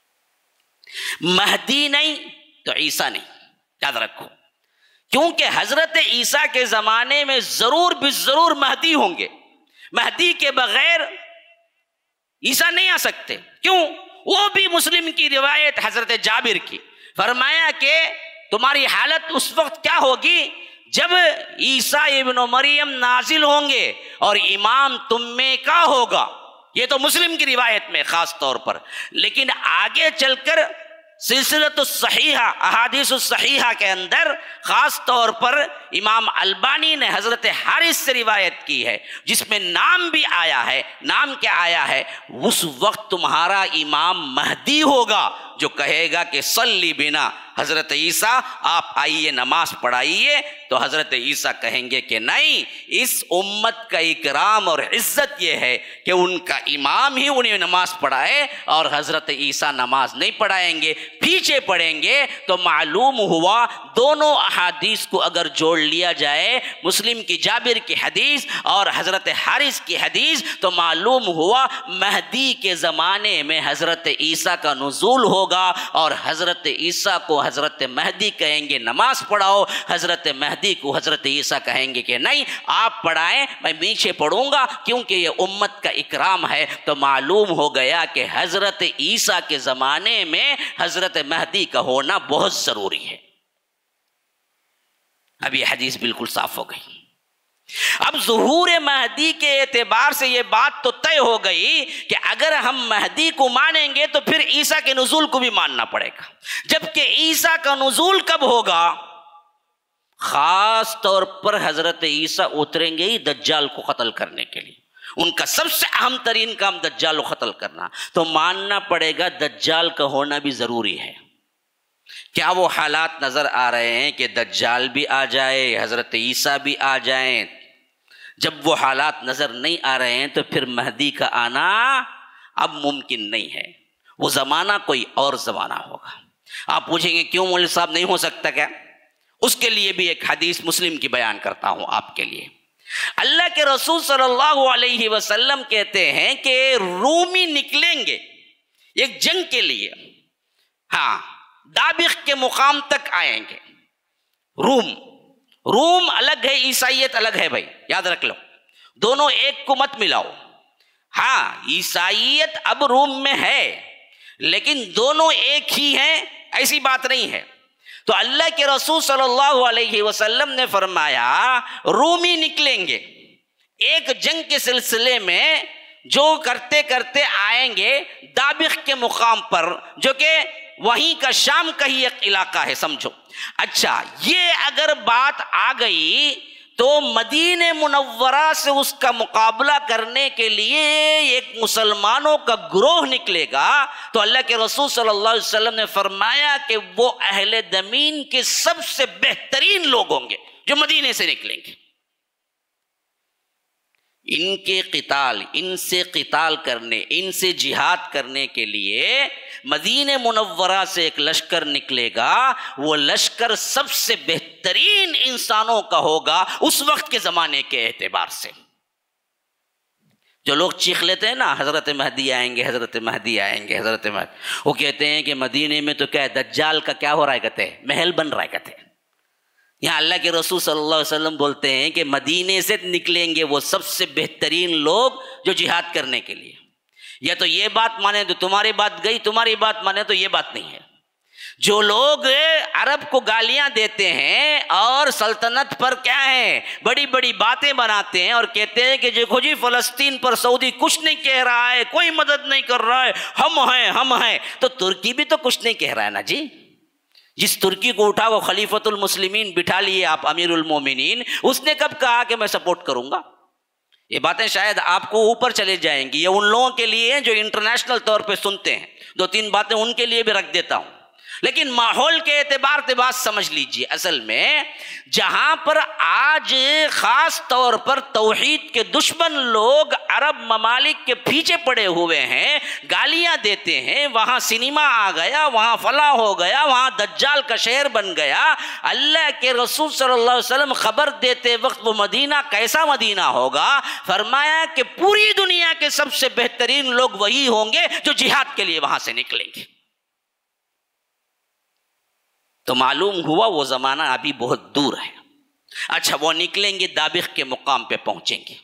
مہدی نہیں تو عیسیٰ نہیں، یاد رکھو، کیونکہ حضرت عیسیٰ کے زمانے میں ضرور بھی ضرور مہدی ہوں گے۔ مہدی کے بغیر عیسیٰ نہیں آ سکتے۔ کیوں؟ وہ بھی مسلم کی روایت حضرت جابر کی، فرمایا کہ تمہاری حالت اس وقت کیا ہوگی جب عیسیٰ ابن مریم نازل ہوں گے اور امام تم میں کا ہوگا۔ یہ تو مسلم کی روایت میں خاص طور پر، لیکن آگے چل کر سلسلۃ الصحیحہ، احادیث الصحیحہ کے اندر خاص طور پر امام البانی نے حضرت حارث سے روایت کی ہے، جس میں نام بھی آیا ہے۔ نام کیا آیا ہے؟ اس وقت تمہارا امام مہدی ہوگا جو کہے گا کہ صلی بنا، حضرت عیسیٰ آپ آئیے نماز پڑھائیے، تو حضرت عیسیٰ کہیں گے کہ نہیں، اس امت کا اکرام اور عزت یہ ہے کہ ان کا امام ہی انہیں نماز پڑھائے اور حضرت عیسیٰ نماز نہیں پڑھائیں گے، پیچھے پڑھیں گے۔ تو معلوم ہوا دونوں احادیث کو اگر جوڑ لیا جائے، مسلم کی جابر کی حدیث اور حضرت حارث کی حدیث، تو معلوم ہوا مہدی کے زمانے میں حضرت عیسیٰ کا نزول ہوگا، اور حضرت عیسیٰ کو حضرت مہدی کہیں گے نماز پڑھاؤ، حضرت مہدی کو حضرت عیسیٰ کہیں گے کہ نہیں آپ پڑھائیں، میں پیچھے پڑھوں گا کیونکہ یہ امت کا اکرام ہے۔ تو معلوم ہو گیا کہ حضرت عیسیٰ کے زمانے میں حضرت مہدی کا ہونا بہت ضروری ہے۔ اب یہ حدیث بالکل صاف ہو گئی۔ اب ظہور مہدی کے اعتبار سے یہ بات تو طے ہو گئی کہ اگر ہم مہدی کو مانیں گے تو پھر عیسیٰ کے نزول کو بھی ماننا پڑے گا۔ جبکہ عیسیٰ کا نزول کب ہوگا؟ خاص طور پر حضرت عیسیٰ اتریں گے ہی دجال کو قتل کرنے کے لیے، ان کا سب سے اہم ترین کام دجال کو قتل کرنا، تو ماننا پڑے گا دجال کا ہونا بھی ضروری ہے۔ کیا وہ حالات نظر آ رہے ہیں کہ دجال بھی آ جائے، حضرت عیسیٰ بھی آ جائیں؟ جب وہ حالات نظر نہیں آ رہے ہیں تو پھر مہدی کا آنا اب ممکن نہیں ہے، وہ زمانہ کوئی اور زمانہ ہوگا۔ آپ پوچھیں گے کیوں مولوی صاحب نہیں ہو سکتا کیا؟ اس کے لیے بھی ایک حدیث مسلم کی بیان کرتا ہوں آپ کے لیے۔ اللہ کے رسول صلی اللہ علیہ وسلم کہتے ہیں کہ رومی نکلیں گے ایک جنگ کے لیے، ہاں دابق کے مقام تک آئیں گے۔ روم روم الگ ہے، عیسائیت الگ ہے بھائی، یاد رکھ لو، دونوں ایک کو مت ملاؤ۔ ہاں عیسائیت اب روم میں ہے لیکن دونوں ایک ہی ہیں، ایسی بات نہیں ہے۔ تو اللہ کے رسول صلی اللہ علیہ وسلم نے فرمایا رومی نکلیں گے ایک جنگ کے سلسلے میں، جو کرتے کرتے آئیں گے دابق کے مقام پر، جو کہ وہیں کا شام کا ہی ایک علاقہ ہے، سمجھو۔ اچھا یہ اگر بات آ گئی تو مدینہ منورہ سے اس کا مقابلہ کرنے کے لیے ایک مسلمانوں کا گروہ نکلے گا، تو اللہ کے رسول صلی اللہ علیہ وسلم نے فرمایا کہ وہ اہل زمین کے سب سے بہترین لوگ ہوں گے جو مدینے سے نکلیں گے۔ ان کے قتال، ان سے قتال کرنے، ان سے جہاد کرنے کے لیے مدینہ منورہ سے ایک لشکر نکلے گا، وہ لشکر سب سے بہترین انسانوں کا ہوگا اس وقت کے زمانے کے اعتبار سے۔ جو لوگ چیخ لیتے ہیں نا حضرت مہدی آئیں گے، حضرت مہدی آئیں گے، حضرت مہدی، وہ کہتے ہیں کہ مدینے میں تو کیا ہے، دجال کا کیا ہو رہا ہے، کہتے ہیں محل بن رہا ہے، کہتے ہیں۔ یہاں اللہ کے رسول صلی اللہ علیہ وسلم بولتے ہیں کہ مدینے سے نکلیں گے وہ سب سے بہترین لوگ جو جہاد کرنے کے لیے۔ یا تو یہ بات مانے تو تمہاری بات گئی، تمہاری بات مانے تو یہ بات نہیں ہے۔ جو لوگ عرب کو گالیاں دیتے ہیں اور سلطنت پر کیا ہے بڑی بڑی باتیں بناتے ہیں اور کہتے ہیں کہ دیکھو جی فلسطین پر سعودی کچھ نہیں کہہ رہا ہے، کوئی مدد نہیں کر رہا ہے، ہم ہیں ہم ہیں، تو ترکی بھی تو کچھ نہیں کہہ رہا ہے نا جی۔ جس ترکی کو اٹھا وہ خلیفۃ المسلمین بٹھا لیے آپ امیر المومنین، اس نے کب کہا کہ میں سپورٹ کروں گا؟ یہ باتیں شاید آپ کو اوپر چلے جائیں گی، یہ ان لوگوں کے لیے ہیں جو انٹرنیشنل طور پہ سنتے ہیں، دو تین باتیں ان کے لیے بھی رکھ دیتا ہوں، لیکن ماحول کے اعتبار سے بات سمجھ لیجئے۔ اصل میں جہاں پر آج خاص طور پر توحید کے دشمن لوگ عرب ممالک کے پیچھے پڑے ہوئے ہیں، گالیاں دیتے ہیں، وہاں سنیما آ گیا، وہاں فلاں ہو گیا، وہاں دجال کا شہر بن گیا، اللہ کے رسول صلی اللہ علیہ وسلم خبر دیتے وقت وہ مدینہ کیسا مدینہ ہوگا، فرمایا کہ پوری دنیا کے سب سے بہترین لوگ وہی ہوں گے جو جہاد کے لیے وہاں سے نکلیں گے۔ تو معلوم ہوا وہ زمانہ ابھی بہت دور ہے۔ اچھا، وہ نکلیں گے، دابق کے مقام پہ پہنچیں گے۔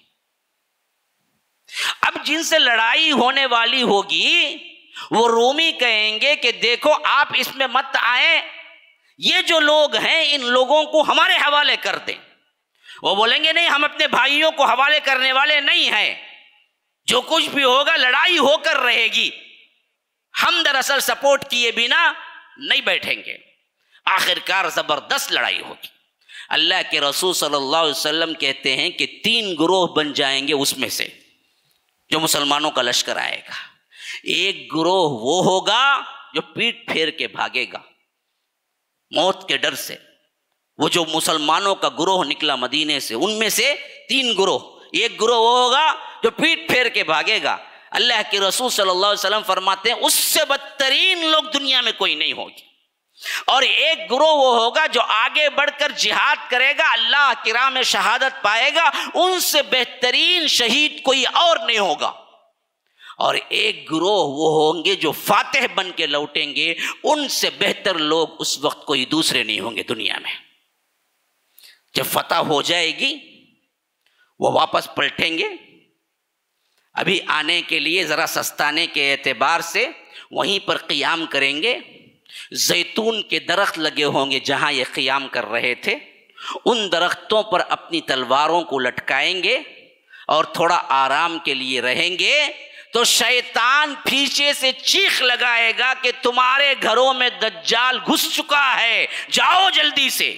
اب جن سے لڑائی ہونے والی ہوگی وہ رومی کہیں گے کہ دیکھو آپ اس میں مت آئیں، یہ جو لوگ ہیں ان لوگوں کو ہمارے حوالے کر دیں۔ وہ بولیں گے نہیں، ہم اپنے بھائیوں کو حوالے کرنے والے نہیں ہیں، جو کچھ بھی ہوگا لڑائی ہو کر رہے گی، ہم دراصل سپورٹ کیے بنا نہیں بیٹھیں گے۔ آخر کار زبردست لڑائی ہوگی۔ اللہ کے رسول صلی اللہ علیہ وسلم کہتے ہیں کہ تین گروہ بن جائیں گے اس میں سے جو مسلمانوں کا لشکر آئے گا۔ ایک گروہ وہ ہوگا جو پیٹ پھیر کے بھاگے گا موت کے ڈر سے، وہ جو مسلمانوں کا گروہ نکلا مدینے سے، ان میں سے تین گروہ، ایک گروہ وہ ہوگا جو پیٹ پھیر کے بھاگے گا۔ اللہ کے رسول صلی اللہ علیہ وسلم فرماتے ہیں اس سے بدترین لوگ دنیا میں کوئی نہیں ہوگی۔ اور ایک گروہ وہ ہوگا جو آگے بڑھ کر جہاد کرے گا، اللہ کی راہ میں شہادت پائے گا، ان سے بہترین شہید کوئی اور نہیں ہوگا۔ اور ایک گروہ وہ ہوں گے جو فاتح بن کے لوٹیں گے، ان سے بہتر لوگ اس وقت کوئی دوسرے نہیں ہوں گے دنیا میں۔ جب فتح ہو جائے گی وہ واپس پلٹیں گے، ابھی آنے کے لیے ذرا سستانے کے اعتبار سے وہیں پر قیام کریں گے۔ زیتون کے درخت لگے ہوں گے جہاں یہ قیام کر رہے تھے، ان درختوں پر اپنی تلواروں کو لٹکائیں گے اور تھوڑا آرام کے لیے رہیں گے، تو شیطان پیچھے سے چیخ لگائے گا کہ تمہارے گھروں میں دجال گھس چکا ہے، جاؤ جلدی سے۔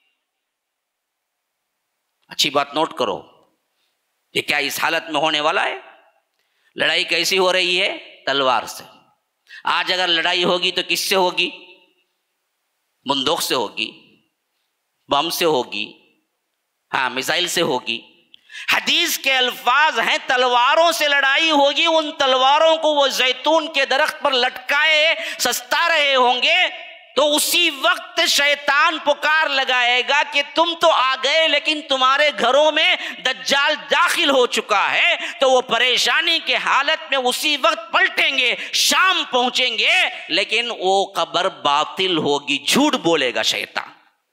اچھی بات نوٹ کرو، یہ کیا اس حالت میں ہونے والا ہے؟ لڑائی کیسی ہو رہی ہے؟ تلوار سے۔ آج اگر لڑائی ہوگی تو کس سے ہوگی؟ بندوق سے ہوگی، بم سے ہوگی، ہاں میزائل سے ہوگی۔ حدیث کے الفاظ ہیں تلواروں سے لڑائی ہوگی، ان تلواروں کو وہ زیتون کے درخت پر لٹکائے سستا رہے ہوں گے، تو اسی وقت شیطان پکار لگائے گا کہ تم تو آ گئے لیکن تمہارے گھروں میں دجال داخل ہو چکا ہے، تو وہ پریشانی کے حالت میں اسی وقت پلٹیں گے، شام پہنچیں گے، لیکن وہ خبر باطل ہوگی، جھوٹ بولے گا شیطان۔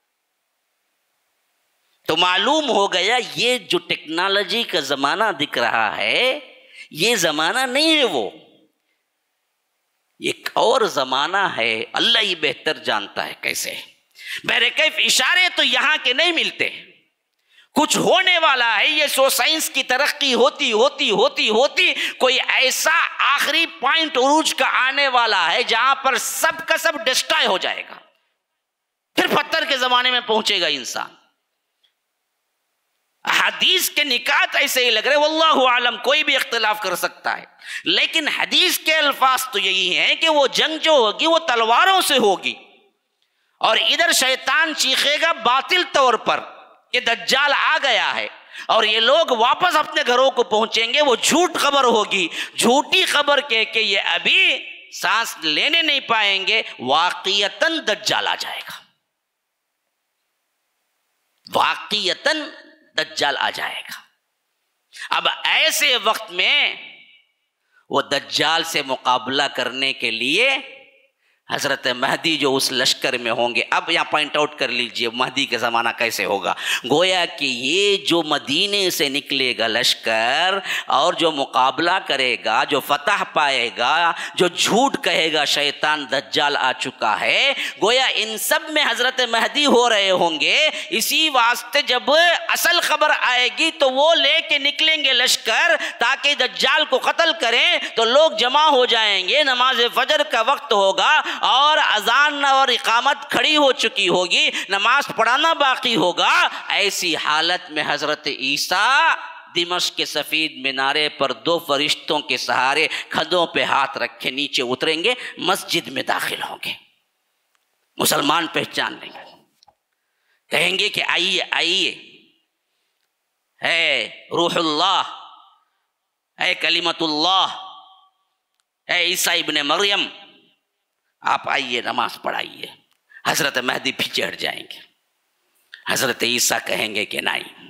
تو معلوم ہو گیا یہ جو ٹیکنالوجی کا زمانہ دکھ رہا ہے یہ زمانہ نہیں ہے، وہ ایک اور زمانہ ہے، اللہ ہی بہتر جانتا ہے کیسے۔ بہرکیف اشارے تو یہاں کے نہیں ملتے، کچھ ہونے والا ہے۔ یہ سو سائنس کی ترقی ہوتی ہوتی ہوتی ہوتی کوئی ایسا آخری پوائنٹ عروج کا آنے والا ہے جہاں پر سب کا سب ڈسٹرائے ہو جائے گا، پھر پتھر کے زمانے میں پہنچے گا انسان۔ حدیث کے نکات ایسے ہی لگ رہے، واللہ عالم، کوئی بھی اختلاف کر سکتا ہے، لیکن حدیث کے الفاظ تو یہی ہیں کہ وہ جنگ جو ہوگی وہ تلواروں سے ہوگی، اور ادھر شیطان چیخے گا باطل طور پر کہ دجال آ گیا ہے، اور یہ لوگ واپس اپنے گھروں کو پہنچیں گے، وہ جھوٹ خبر ہوگی، جھوٹی خبر کہہ کے یہ ابھی سانس لینے نہیں پائیں گے، واقعتاً دجال آ جائے گا، واقعتاً دجال آ جائے گا۔ اب ایسے وقت میں وہ دجال سے مقابلہ کرنے کے لیے حضرت مہدی جو اس لشکر میں ہوں گے، اب یہاں پوائنٹ آؤٹ کر لیجئے مہدی کا زمانہ کیسے ہوگا۔ گویا کہ یہ جو مدینے سے نکلے گا لشکر اور جو مقابلہ کرے گا، جو فتح پائے گا، جو جھوٹ کہے گا شیطان دجال آ چکا ہے، گویا ان سب میں حضرت مہدی ہو رہے ہوں گے۔ اسی واسطے جب اصل خبر آئے گی تو وہ لے کے نکلیں گے لشکر تاکہ دجال کو قتل کریں، تو لوگ جمع ہو جائیں گے، نماز فجر کا وقت ہوگا اور اذان اور اقامت کھڑی ہو چکی ہوگی، نماز پڑھانا باقی ہوگا۔ ایسی حالت میں حضرت عیسیٰ دمشق کے سفید مینارے پر دو فرشتوں کے سہارے کھدوں پہ ہاتھ رکھے نیچے اتریں گے، مسجد میں داخل ہوں گے، مسلمان پہچان لیں گے، کہیں گے کہ آئیے آئیے، اے روح اللہ، اے کلمت اللہ، اے عیسیٰ ابن مریم، آپ آئیے نماز پڑھائیے۔ حضرت مہدی پیچھے ہٹ جائیں گے، حضرت عیسیٰ کہیں گے کہ نہیں،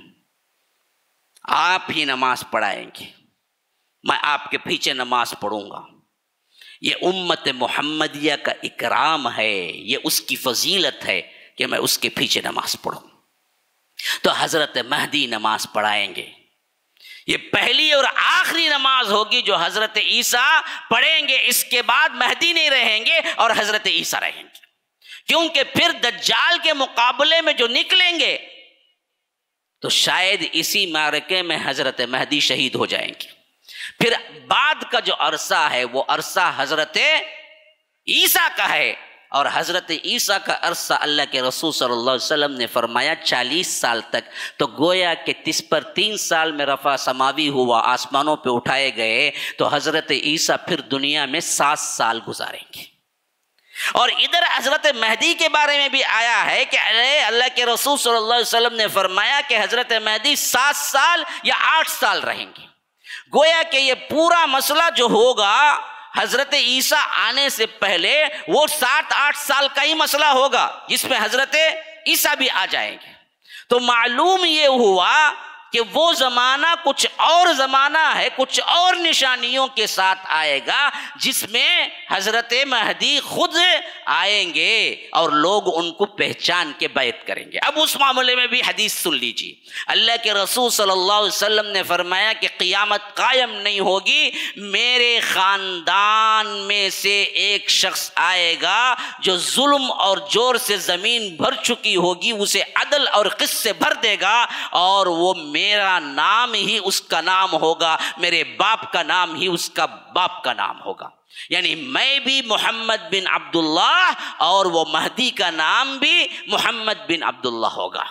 آپ ہی نماز پڑھائیں گے، میں آپ کے پیچھے نماز پڑھوں گا۔ یہ امت محمدیہ کا اکرام ہے، یہ اس کی فضیلت ہے کہ میں اس کے پیچھے نماز پڑھوں۔ تو حضرت مہدی نماز پڑھائیں گے، یہ پہلی اور آخری نماز ہوگی جو حضرت عیسیٰ پڑھیں گے، اس کے بعد مہدی نہیں رہیں گے اور حضرت عیسیٰ رہیں گے، کیونکہ پھر دجال کے مقابلے میں جو نکلیں گے تو شاید اسی معرکے میں حضرت مہدی شہید ہو جائیں گے، پھر بعد کا جو عرصہ ہے وہ عرصہ حضرت عیسیٰ کا ہے، اور حضرت عیسیٰ کا عرصہ اللہ کے رسول صلی اللہ علیہ وسلم نے فرمایا چالیس سال تک، تو گویا کہ تس پر تین سال میں رفع سماوی ہوا، آسمانوں پہ اٹھائے گئے، تو حضرت عیسیٰ پھر دنیا میں سات سال گزاریں گے۔ اور ادھر حضرت مہدی کے بارے میں بھی آیا ہے کہ اللہ کے رسول صلی اللہ علیہ وسلم نے فرمایا کہ حضرت مہدی سات سال یا آٹھ سال رہیں گے، گویا کہ یہ پورا مسئلہ جو ہوگا حضرت عیسیٰ آنے سے پہلے وہ سات آٹھ سال کا ہی مسئلہ ہوگا، جس میں حضرت عیسیٰ بھی آ جائیں گے۔ تو معلوم یہ ہوا کہ وہ زمانہ کچھ اور زمانہ ہے، کچھ اور نشانیوں کے ساتھ آئے گا، جس میں حضرت مہدی خود آئیں گے اور لوگ ان کو پہچان کے بیعت کریں گے۔ اب اس معاملے میں بھی حدیث سن لیجیے، اللہ کے رسول صلی اللہ علیہ وسلم نے فرمایا کہ قیامت قائم نہیں ہوگی، میرے خاندان میں سے ایک شخص آئے گا جو ظلم اور جور سے زمین بھر چکی ہوگی اسے عدل اور قسط سے بھر دے گا، اور وہ میرا نام ہی اس کا نام ہوگا، میرے باپ کا نام ہی اس کا باپ کا نام ہوگا، یعنی میں بھی محمد بن عبداللہ اور وہ مہدی کا نام بھی محمد بن عبداللہ ہوگا۔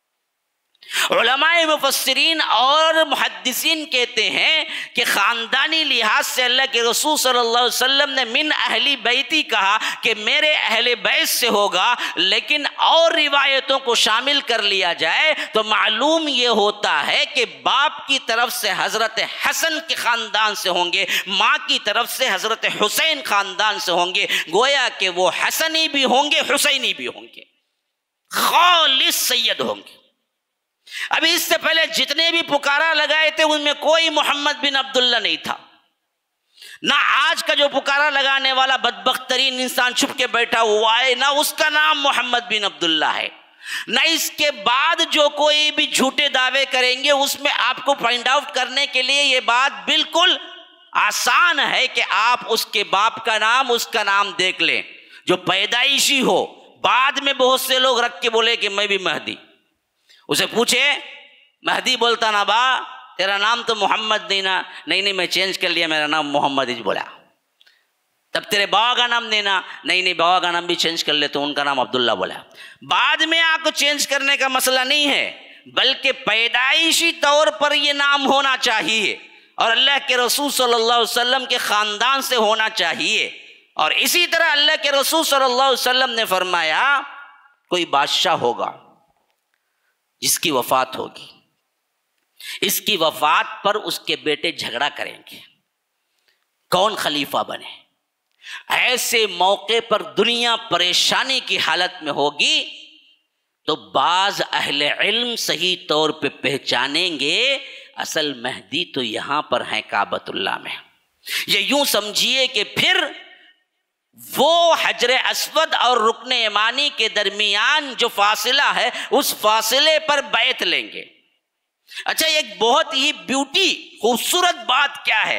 علماء مفسرین اور محدثین کہتے ہیں کہ خاندانی لحاظ سے اللہ کے رسول صلی اللہ علیہ وسلم نے من اہلی بیتی کہا کہ میرے اہل بیت سے ہوگا، لیکن اور روایتوں کو شامل کر لیا جائے تو معلوم یہ ہوتا ہے کہ باپ کی طرف سے حضرت حسن کے خاندان سے ہوں گے، ماں کی طرف سے حضرت حسین خاندان سے ہوں گے، گویا کہ وہ حسنی بھی ہوں گے حسینی بھی ہوں گے، خالص سید ہوں گے۔ ابھی اس سے پہلے جتنے بھی پکارا لگائے تھے ان میں کوئی محمد بن عبداللہ نہیں تھا، نہ آج کا جو پکارا لگانے والا بدبخت ترین انسان چھپ کے بیٹھا ہوا ہے نہ اس کا نام محمد بن عبداللہ ہے، نہ اس کے بعد جو کوئی بھی جھوٹے دعوے کریں گے اس میں آپ کو فائنڈ آؤٹ کرنے کے لیے یہ بات بالکل آسان ہے کہ آپ اس کے باپ کا نام اس کا نام دیکھ لیں جو پیدائشی ہو۔ بعد میں بہت سے لوگ رکھ کے بولے کہ میں بھی مہدی، اسے پوچھے مہدی بولتا نا با تیرا نام تو محمد نہیں نا، نہیں نہیں میں چینج کر لیا میرا نام محمد ہی بولا، تب تیرے بابا کا نام دینا، نہیں نہیں بابا کا نام بھی چینج کر لے تو ان کا نام عبداللہ بولا۔ بعد میں آپ کو چینج کرنے کا مسئلہ نہیں ہے، بلکہ پیدائشی طور پر یہ نام ہونا چاہیے اور اللہ کے رسول صلی اللہ علیہ وسلم کے خاندان سے ہونا چاہیے۔ اور اسی طرح اللہ کے رسول صلی اللہ علیہ وسلم نے فرمایا کوئی بادشاہ ہوگا جس کی وفات ہوگی، اس کی وفات پر اس کے بیٹے جھگڑا کریں گے کون خلیفہ بنے، ایسے موقع پر دنیا پریشانی کی حالت میں ہوگی تو بعض اہل علم صحیح طور پہ پہچانیں گے اصل مہدی تو یہاں پر ہیں کعبۃ اللہ میں۔ یہ یوں سمجھیے کہ پھر وہ حجر اسود اور رکن یمانی کے درمیان جو فاصلہ ہے اس فاصلے پر بیعت لیں گے۔ اچھا ایک بہت ہی بیوٹی خوبصورت بات کیا ہے،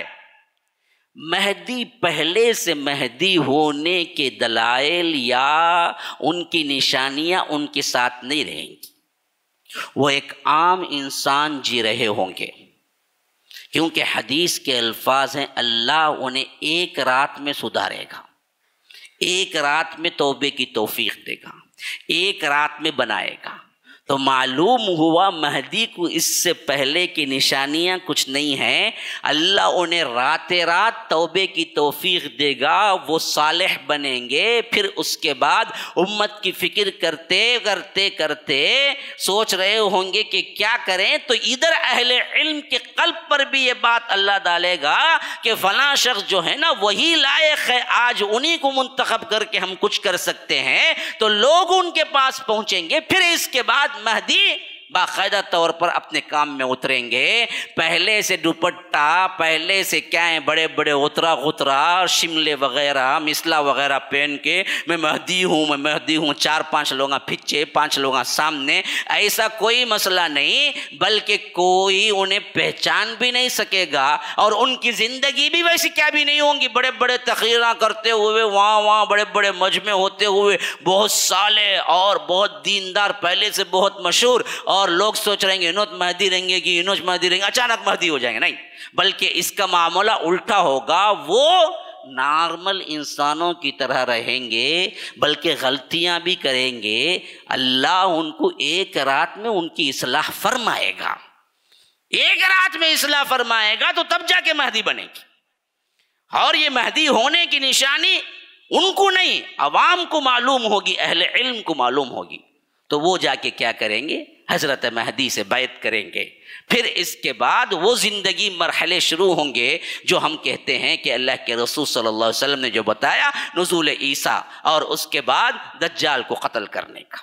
مہدی پہلے سے مہدی ہونے کے دلائل یا ان کی نشانیاں ان کے ساتھ نہیں رہیں گی، وہ ایک عام انسان جی رہے ہوں گے، کیونکہ حدیث کے الفاظ ہیں اللہ انہیں ایک رات میں سدھارے گا، ایک رات میں توبے کی توفیق دے گا، ایک رات میں بنائے گا۔ تو معلوم ہوا مہدی کو اس سے پہلے کی نشانیاں کچھ نہیں ہیں. اللہ انہیں رات رات توبے کی توفیق دے گا، وہ صالح بنیں گے. پھر اس کے بعد امت کی فکر کرتے کرتے کرتے سوچ رہے ہوں گے کہ کیا کریں، تو ادھر اہل علم کے قلب پر بھی یہ بات اللہ ڈالے گا کہ فلاں شخص جو ہے نا وہی لائق ہے، آج انہی کو منتخب کر کے ہم کچھ کر سکتے ہیں. تو لوگ ان کے پاس پہنچیں گے. پھر اس کے بعد مہدی باقاعدہ طور پر اپنے کام میں اتریں گے. پہلے سے دوپٹہ، پہلے سے کیا ہیں بڑے بڑے غترا غترا شملے وغیرہ مسلا وغیرہ پہن کے میں مہدی ہوں میں مہدی ہوں چار پانچ لوگ پیچھے پانچ لوگ سامنے، ایسا کوئی مسئلہ نہیں، بلکہ کوئی انہیں پہچان بھی نہیں سکے گا. اور ان کی زندگی بھی ویسی کیا بھی نہیں ہوں گی، بڑے بڑے تقریراں کرتے ہوئے وہاں وہاں بڑے بڑے مجمع ہوتے ہوئے، بہت صالح اور بہت دیندار، پہلے سے بہت مشہور، اور لوگ سوچ رہے ہیں انوت مہدی رہیں گے کہ انوت مہدی رہیں گے، اچانک مہدی ہو جائیں گے. نہیں، بلکہ اس کا معاملہ الٹا ہوگا. وہ نارمل انسانوں کی طرح رہیں گے، بلکہ غلطیاں بھی کریں گے. اللہ ان کو ایک رات میں ان کی اصلاح فرمائے گا. ایک رات میں اصلاح فرمائے گا تو تب جا کے مہدی بنے گی. اور یہ مہدی ہونے کی نشانی ان کو نہیں، عوام کو معلوم ہوگی، اہل علم کو معلوم ہوگی. تو وہ جا کے کیا کریں گے، حضرت مہدی سے بیعت کریں گے. پھر اس کے بعد وہ زندگی مرحلے شروع ہوں گے جو ہم کہتے ہیں کہ اللہ کے رسول صلی اللہ علیہ وسلم نے جو بتایا، نزول عیسیٰ اور اس کے بعد دجال کو قتل کرنے کا.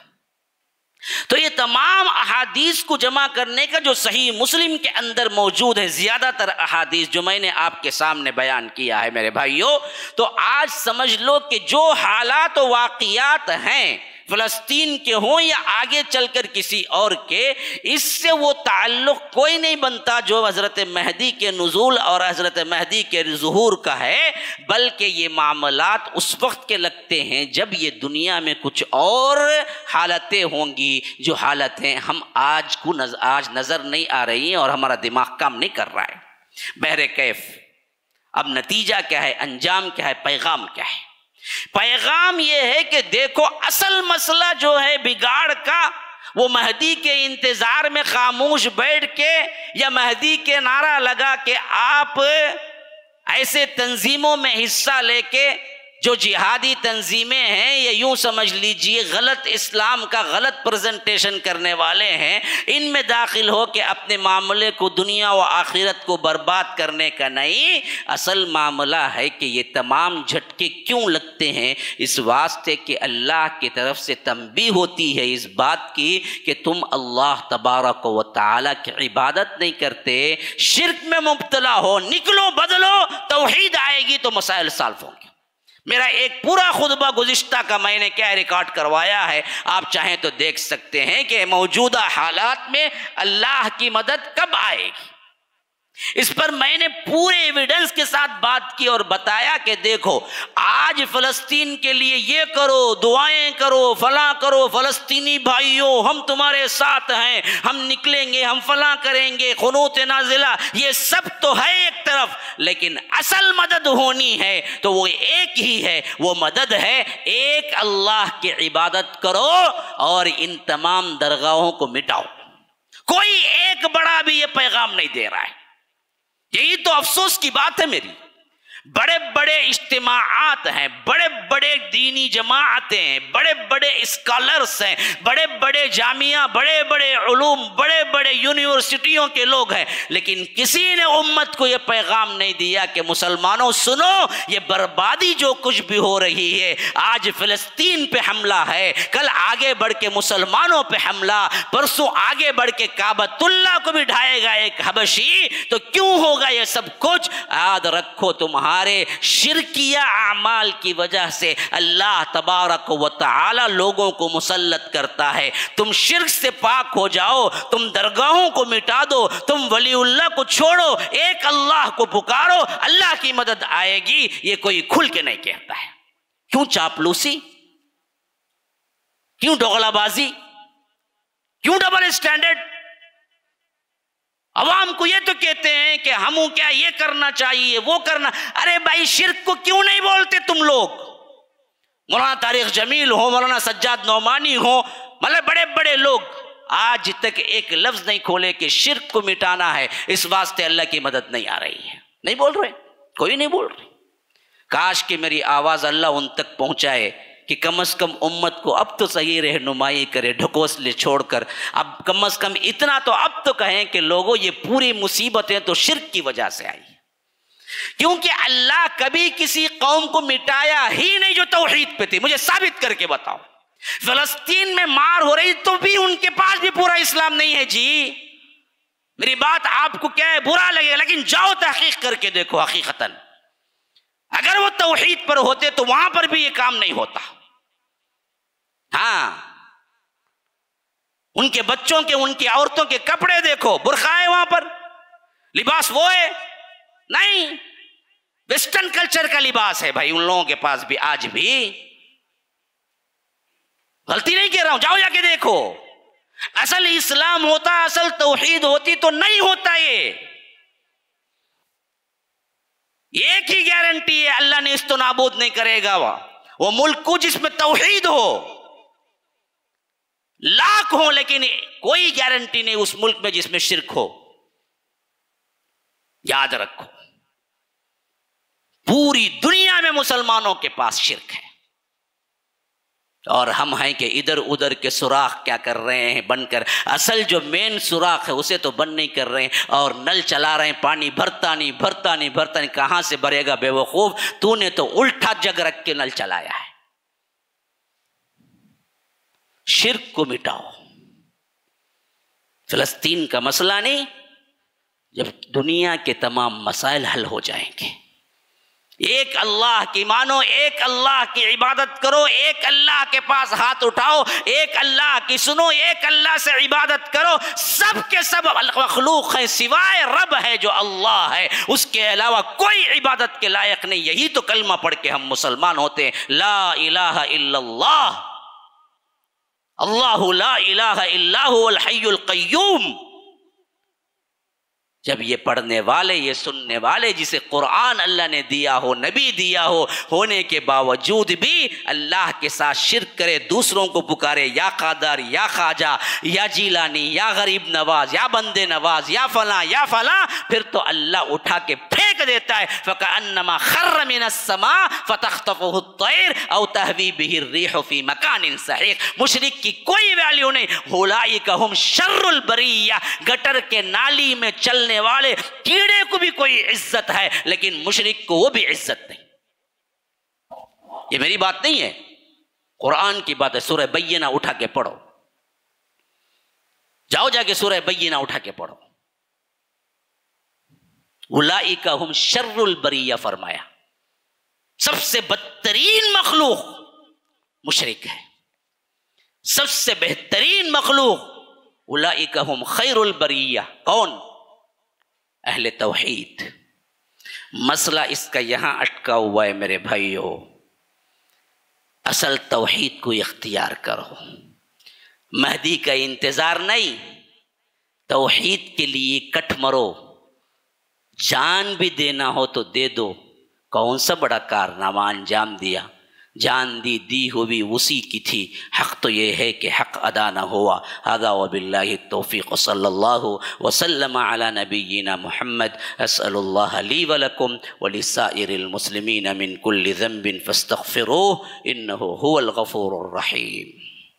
تو یہ تمام احادیث کو جمع کرنے کا جو صحیح مسلم کے اندر موجود ہے، زیادہ تر احادیث جو میں نے آپ کے سامنے بیان کیا ہے میرے بھائیوں، تو آج سمجھ لو کہ جو حالات و واقعات ہیں فلسطین کے ہوں یا آگے چل کر کسی اور کے، اس سے وہ تعلق کوئی نہیں بنتا جو حضرت مہدی کے نزول اور حضرت مہدی کے ظہور کا ہے، بلکہ یہ معاملات اس وقت کے لگتے ہیں جب یہ دنیا میں کچھ اور حالتیں ہوں گی، جو حالتیں ہم آج کو نظر آج نظر نہیں آ رہی ہیں اور ہمارا دماغ کام نہیں کر رہا ہے. بہرکیف اب نتیجہ کیا ہے، انجام کیا ہے، پیغام کیا ہے؟ پیغام یہ ہے کہ دیکھو اصل مسئلہ جو ہے بگاڑ کا، وہ مہدی کے انتظار میں خاموش بیٹھ کے یا مہدی کے نعرہ لگا کے آپ ایسے تنظیموں میں حصہ لے کے جو جہادی تنظیمیں ہیں، یا یوں سمجھ لیجئے غلط اسلام کا غلط پریزنٹیشن کرنے والے ہیں، ان میں داخل ہو کے اپنے معاملے کو دنیا و آخرت کو برباد کرنے کا نہیں. اصل معاملہ ہے کہ یہ تمام جھٹکے کیوں لگتے ہیں، اس واسطے کہ اللہ کی طرف سے تنبیہ ہوتی ہے اس بات کی کہ تم اللہ تبارک و تعالیٰ کی عبادت نہیں کرتے، شرک میں مبتلا ہو. نکلو بدلو، توحید آئے گی تو مسائل سالف ہوں گے. میرا ایک پورا خطبہ گزشتہ کا میں نے کیا ریکارڈ کروایا ہے، آپ چاہیں تو دیکھ سکتے ہیں کہ موجودہ حالات میں اللہ کی مدد کب آئے گی. اس پر میں نے پورے ایویڈنس کے ساتھ بات کی اور بتایا کہ دیکھو آج فلسطین کے لیے یہ کرو، دعائیں کرو، فلاں کرو، فلسطینی بھائیوں ہم تمہارے ساتھ ہیں، ہم نکلیں گے، ہم فلاں کریں گے، قنوت نازلہ، یہ سب تو ہے ایک طرف، لیکن اصل مدد ہونی ہے تو وہ ایک ہی ہے. وہ مدد ہے ایک اللہ کی عبادت کرو اور ان تمام درگاہوں کو مٹاؤ. کوئی ایک بڑا بھی یہ پیغام نہیں دے رہا ہے. یہی تو افسوس کی بات ہے میری. بڑے بڑے اجتماعات ہیں، بڑے بڑے دینی جماعتیں ہیں، بڑے بڑے اسکالرس ہیں، بڑے بڑے جامعہ، بڑے بڑے علوم، بڑے بڑے یونیورسٹیوں کے لوگ ہیں، لیکن کسی نے امت کو یہ پیغام نہیں دیا کہ مسلمانوں سنو، یہ بربادی جو کچھ بھی ہو رہی ہے، آج فلسطین پہ حملہ ہے، کل آگے بڑھ کے مسلمانوں پہ حملہ، پرسوں آگے بڑھ کے کعبۃ اللہ کو بھی ڈھائے گا ایک حبشی، تو کیوں ہوگا یہ سب کچھ؟ یاد رکھو تمہارے شرکیہ اعمال کی وجہ سے اللہ تبارک و تعالی لوگوں کو مسلط کرتا ہے. تم شرک سے پاک ہو جاؤ، تم درگاہوں کو مٹا دو، تم ولی اللہ کو چھوڑو، ایک اللہ کو پکارو، اللہ کی مدد آئے گی. یہ کوئی کھل کے نہیں کہتا ہے. کیوں چاپلوسی؟ کیوں ڈوغلا بازی؟ کیوں ڈبل اسٹینڈرڈ؟ عوام کو یہ تو کہتے ہیں کہ ہم کیا یہ کرنا چاہیے، وہ کرنا. ارے بھائی شرک کو کیوں نہیں بولتے تم لوگ؟ مولانا طارق جمیل ہو، مولانا سجاد نعمانی ہو، مطلب بڑے بڑے لوگ آج تک ایک لفظ نہیں کھولے کہ شرک کو مٹانا ہے، اس واسطے اللہ کی مدد نہیں آ رہی ہے، نہیں بول رہے، کوئی نہیں بول رہے۔ کاش کہ میری آواز اللہ ان تک پہنچائے کہ کم از کم امت کو اب تو صحیح رہنمائی کرے، ڈھکوسلے چھوڑ کر۔ اب کم از کم اتنا تو اب تو کہیں کہ لوگوں یہ پوری مصیبتیں تو شرک کی وجہ سے آئی، کیونکہ اللہ کبھی کسی قوم کو مٹایا ہی نہیں جو توحید پہ تھی۔ مجھے ثابت کر کے بتاؤ، فلسطین میں مار ہو رہی تو بھی ان کے پاس بھی پورا اسلام نہیں ہے جی۔ میری بات آپ کو کیا ہے برا لگے، لیکن جاؤ تحقیق کر کے دیکھو، حقیقتاً اگر وہ توحید پر ہوتے تو وہاں پر بھی یہ کام نہیں ہوتا۔ ہاں، ان کے بچوں کے، ان کی عورتوں کے کپڑے دیکھو، برقع ہے وہاں پر، لباس وہ ہے نہیں، ویسٹرن کلچر کا لباس ہے بھائی ان لوگوں کے پاس بھی آج بھی۔ غلطی نہیں کہہ رہا ہوں، جاؤ جا کے دیکھو۔ اصل اسلام ہوتا، اصل توحید ہوتی تو نہیں ہوتا یہ۔ ایک ہی گارنٹی ہے، اللہ نے اس تو نابود نہیں کرے گا، وہ ملک کو جس میں توحید ہو، لاکھ ہو، لیکن کوئی گارنٹی نہیں اس ملک میں جس میں شرک ہو۔ یاد رکھو، پوری دنیا میں مسلمانوں کے پاس شرک ہے، اور ہم ہیں کہ ادھر ادھر کے سوراخ کیا کر رہے ہیں بن کر، اصل جو مین سوراخ ہے اسے تو بند نہیں کر رہے ہیں، اور نل چلا رہے ہیں، پانی بھرتا نہیں بھرتا نہیں بھرتا نہیں۔ کہاں سے بھرے گا بے وقوف، تو نے تو الٹا جگ رکھ کے نل چلایا ہے۔ شرک کو مٹاؤ۔ فلسطین کا مسئلہ نہیں، جب دنیا کے تمام مسائل حل ہو جائیں گے، ایک اللہ کی مانو، ایک اللہ کی عبادت کرو، ایک اللہ کے پاس ہاتھ اٹھاؤ، ایک اللہ کی سنو، ایک اللہ سے عبادت کرو، سب کے سب مخلوق ہیں، سوائے رب ہے جو اللہ ہے، اس کے علاوہ کوئی عبادت کے لائق نہیں۔ یہی تو کلمہ پڑھ کے ہم مسلمان ہوتے ہیں، لا الہ الا اللہ، اللہ لا الہ الا هو الحی القیوم۔ جب یہ پڑھنے والے، یہ سننے والے، جسے قرآن اللہ نے دیا ہو، نبی دیا ہو، ہونے کے باوجود بھی اللہ کے ساتھ شرک کرے، دوسروں کو پکارے یا قادر یا خواجہ یا جیلانی یا غریب نواز یا بندے نواز یا فلاں یا فلاں، پھر تو اللہ اٹھا کے پھینک دیتا ہے۔ فَكَأَنَّمَا خَرَّ مِنَ السَّمَاءِ فَتَخْطَفُهُ الطَّيْرُ أَوْ تَهْوِي بِهِ الرِّيحُ فِي مَكَانٍ سَحِيقٍ۔ مشرک کی کوئی ویلیو نہیں، اولئک ھم شر البریہ، گٹر کے نالی میں چلنے والے کیڑے کو بھی کوئی عزت ہے، لیکن مشرک کو وہ بھی عزت نہیں۔ یہ میری بات نہیں ہے، قرآن کی بات ہے۔ سورہ بینہ اٹھا کے پڑھو، جاؤ جا کے سورہ بینہ اٹھا کے پڑھو۔ اولئک ھم شر البریہ فرمایا، سب سے بدترین مخلوق مشرک ہے، سب سے بہترین مخلوق اولئک ھم خیر البریہ۔ کون؟ اہل توحید۔ مسئلہ اس کا یہاں اٹکا ہوا ہے میرے بھائیو، اصل توحید کو اختیار کرو، مہدی کا انتظار نہیں، توحید کے لیے کٹ مرو، جان بھی دینا ہو تو دے دو۔ کون سا بڑا کارنامہ انجام دیا، جان دی دی ہوئی اسی کی تھی، حق تو یہ ہے کہ حق ادا نہ ہوا۔ ھذا وباللہ التوفیق، صلی اللہ وسلم علی نبینا محمد۔ اسأل اللہ لی ولکم ولسائر المسلمین من کل ذنب فاستغفروہ انہ هو الغفور الرحیم۔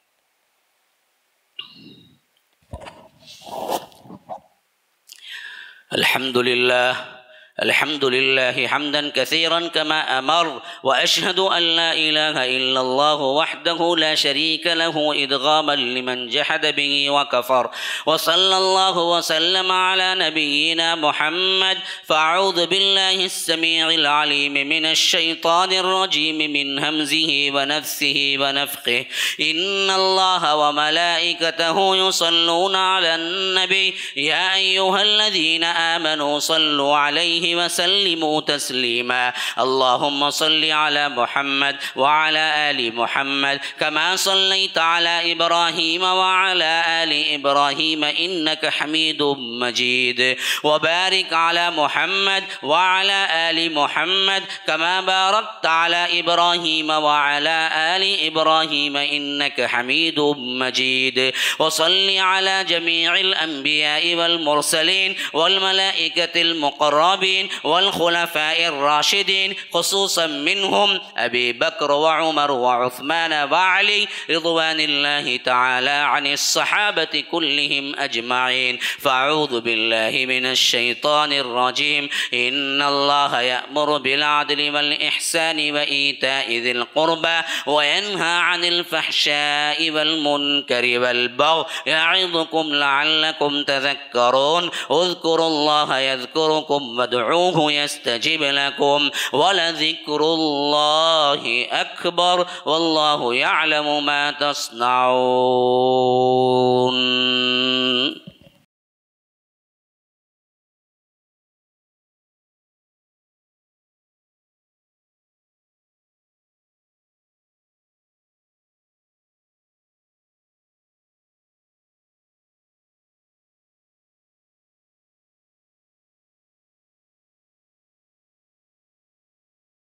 الحمد للہ الحمد لله حمدا كثيرا كما أمر، وأشهد أن لا إله إلا الله وحده لا شريك له إدغاما لمن جحد به وكفر، وصلى الله وسلم على نبينا محمد۔ فأعوذ بالله السميع العليم من الشيطان الرجيم من همزه ونفثه ونفخه، إن الله وملائكته يصلون على النبي يا أيها الذين آمنوا صلوا عليه عليه وسلموا تسليما. اللهم صل على محمد وعلى آل محمد كما صليت على إبراهيم وعلى آل إبراهيم إنك حميد مجيد، وبارك على محمد وعلى آل محمد كما باركت على إبراهيم وعلى آل إبراهيم إنك حميد مجيد. وصل على جميع الأنبياء والمرسلين والملائكة المقربين والخلفاء الراشدين، خصوصا منهم أبي بكر وعمر وعثمان وعلي رضوان الله تعالى عن الصحابة كلهم أجمعين. فأعوذ بالله من الشيطان الرجيم. إن الله يأمر بالعدل والإحسان وإيتاء ذي القربى وينهى عن الفحشاء والمنكر والبغي يعظكم لعلكم تذكرون. اذكروا الله يذكركم وادعوه يستجب لكم ولذكر الله أكبر والله يعلم ما تصنعون.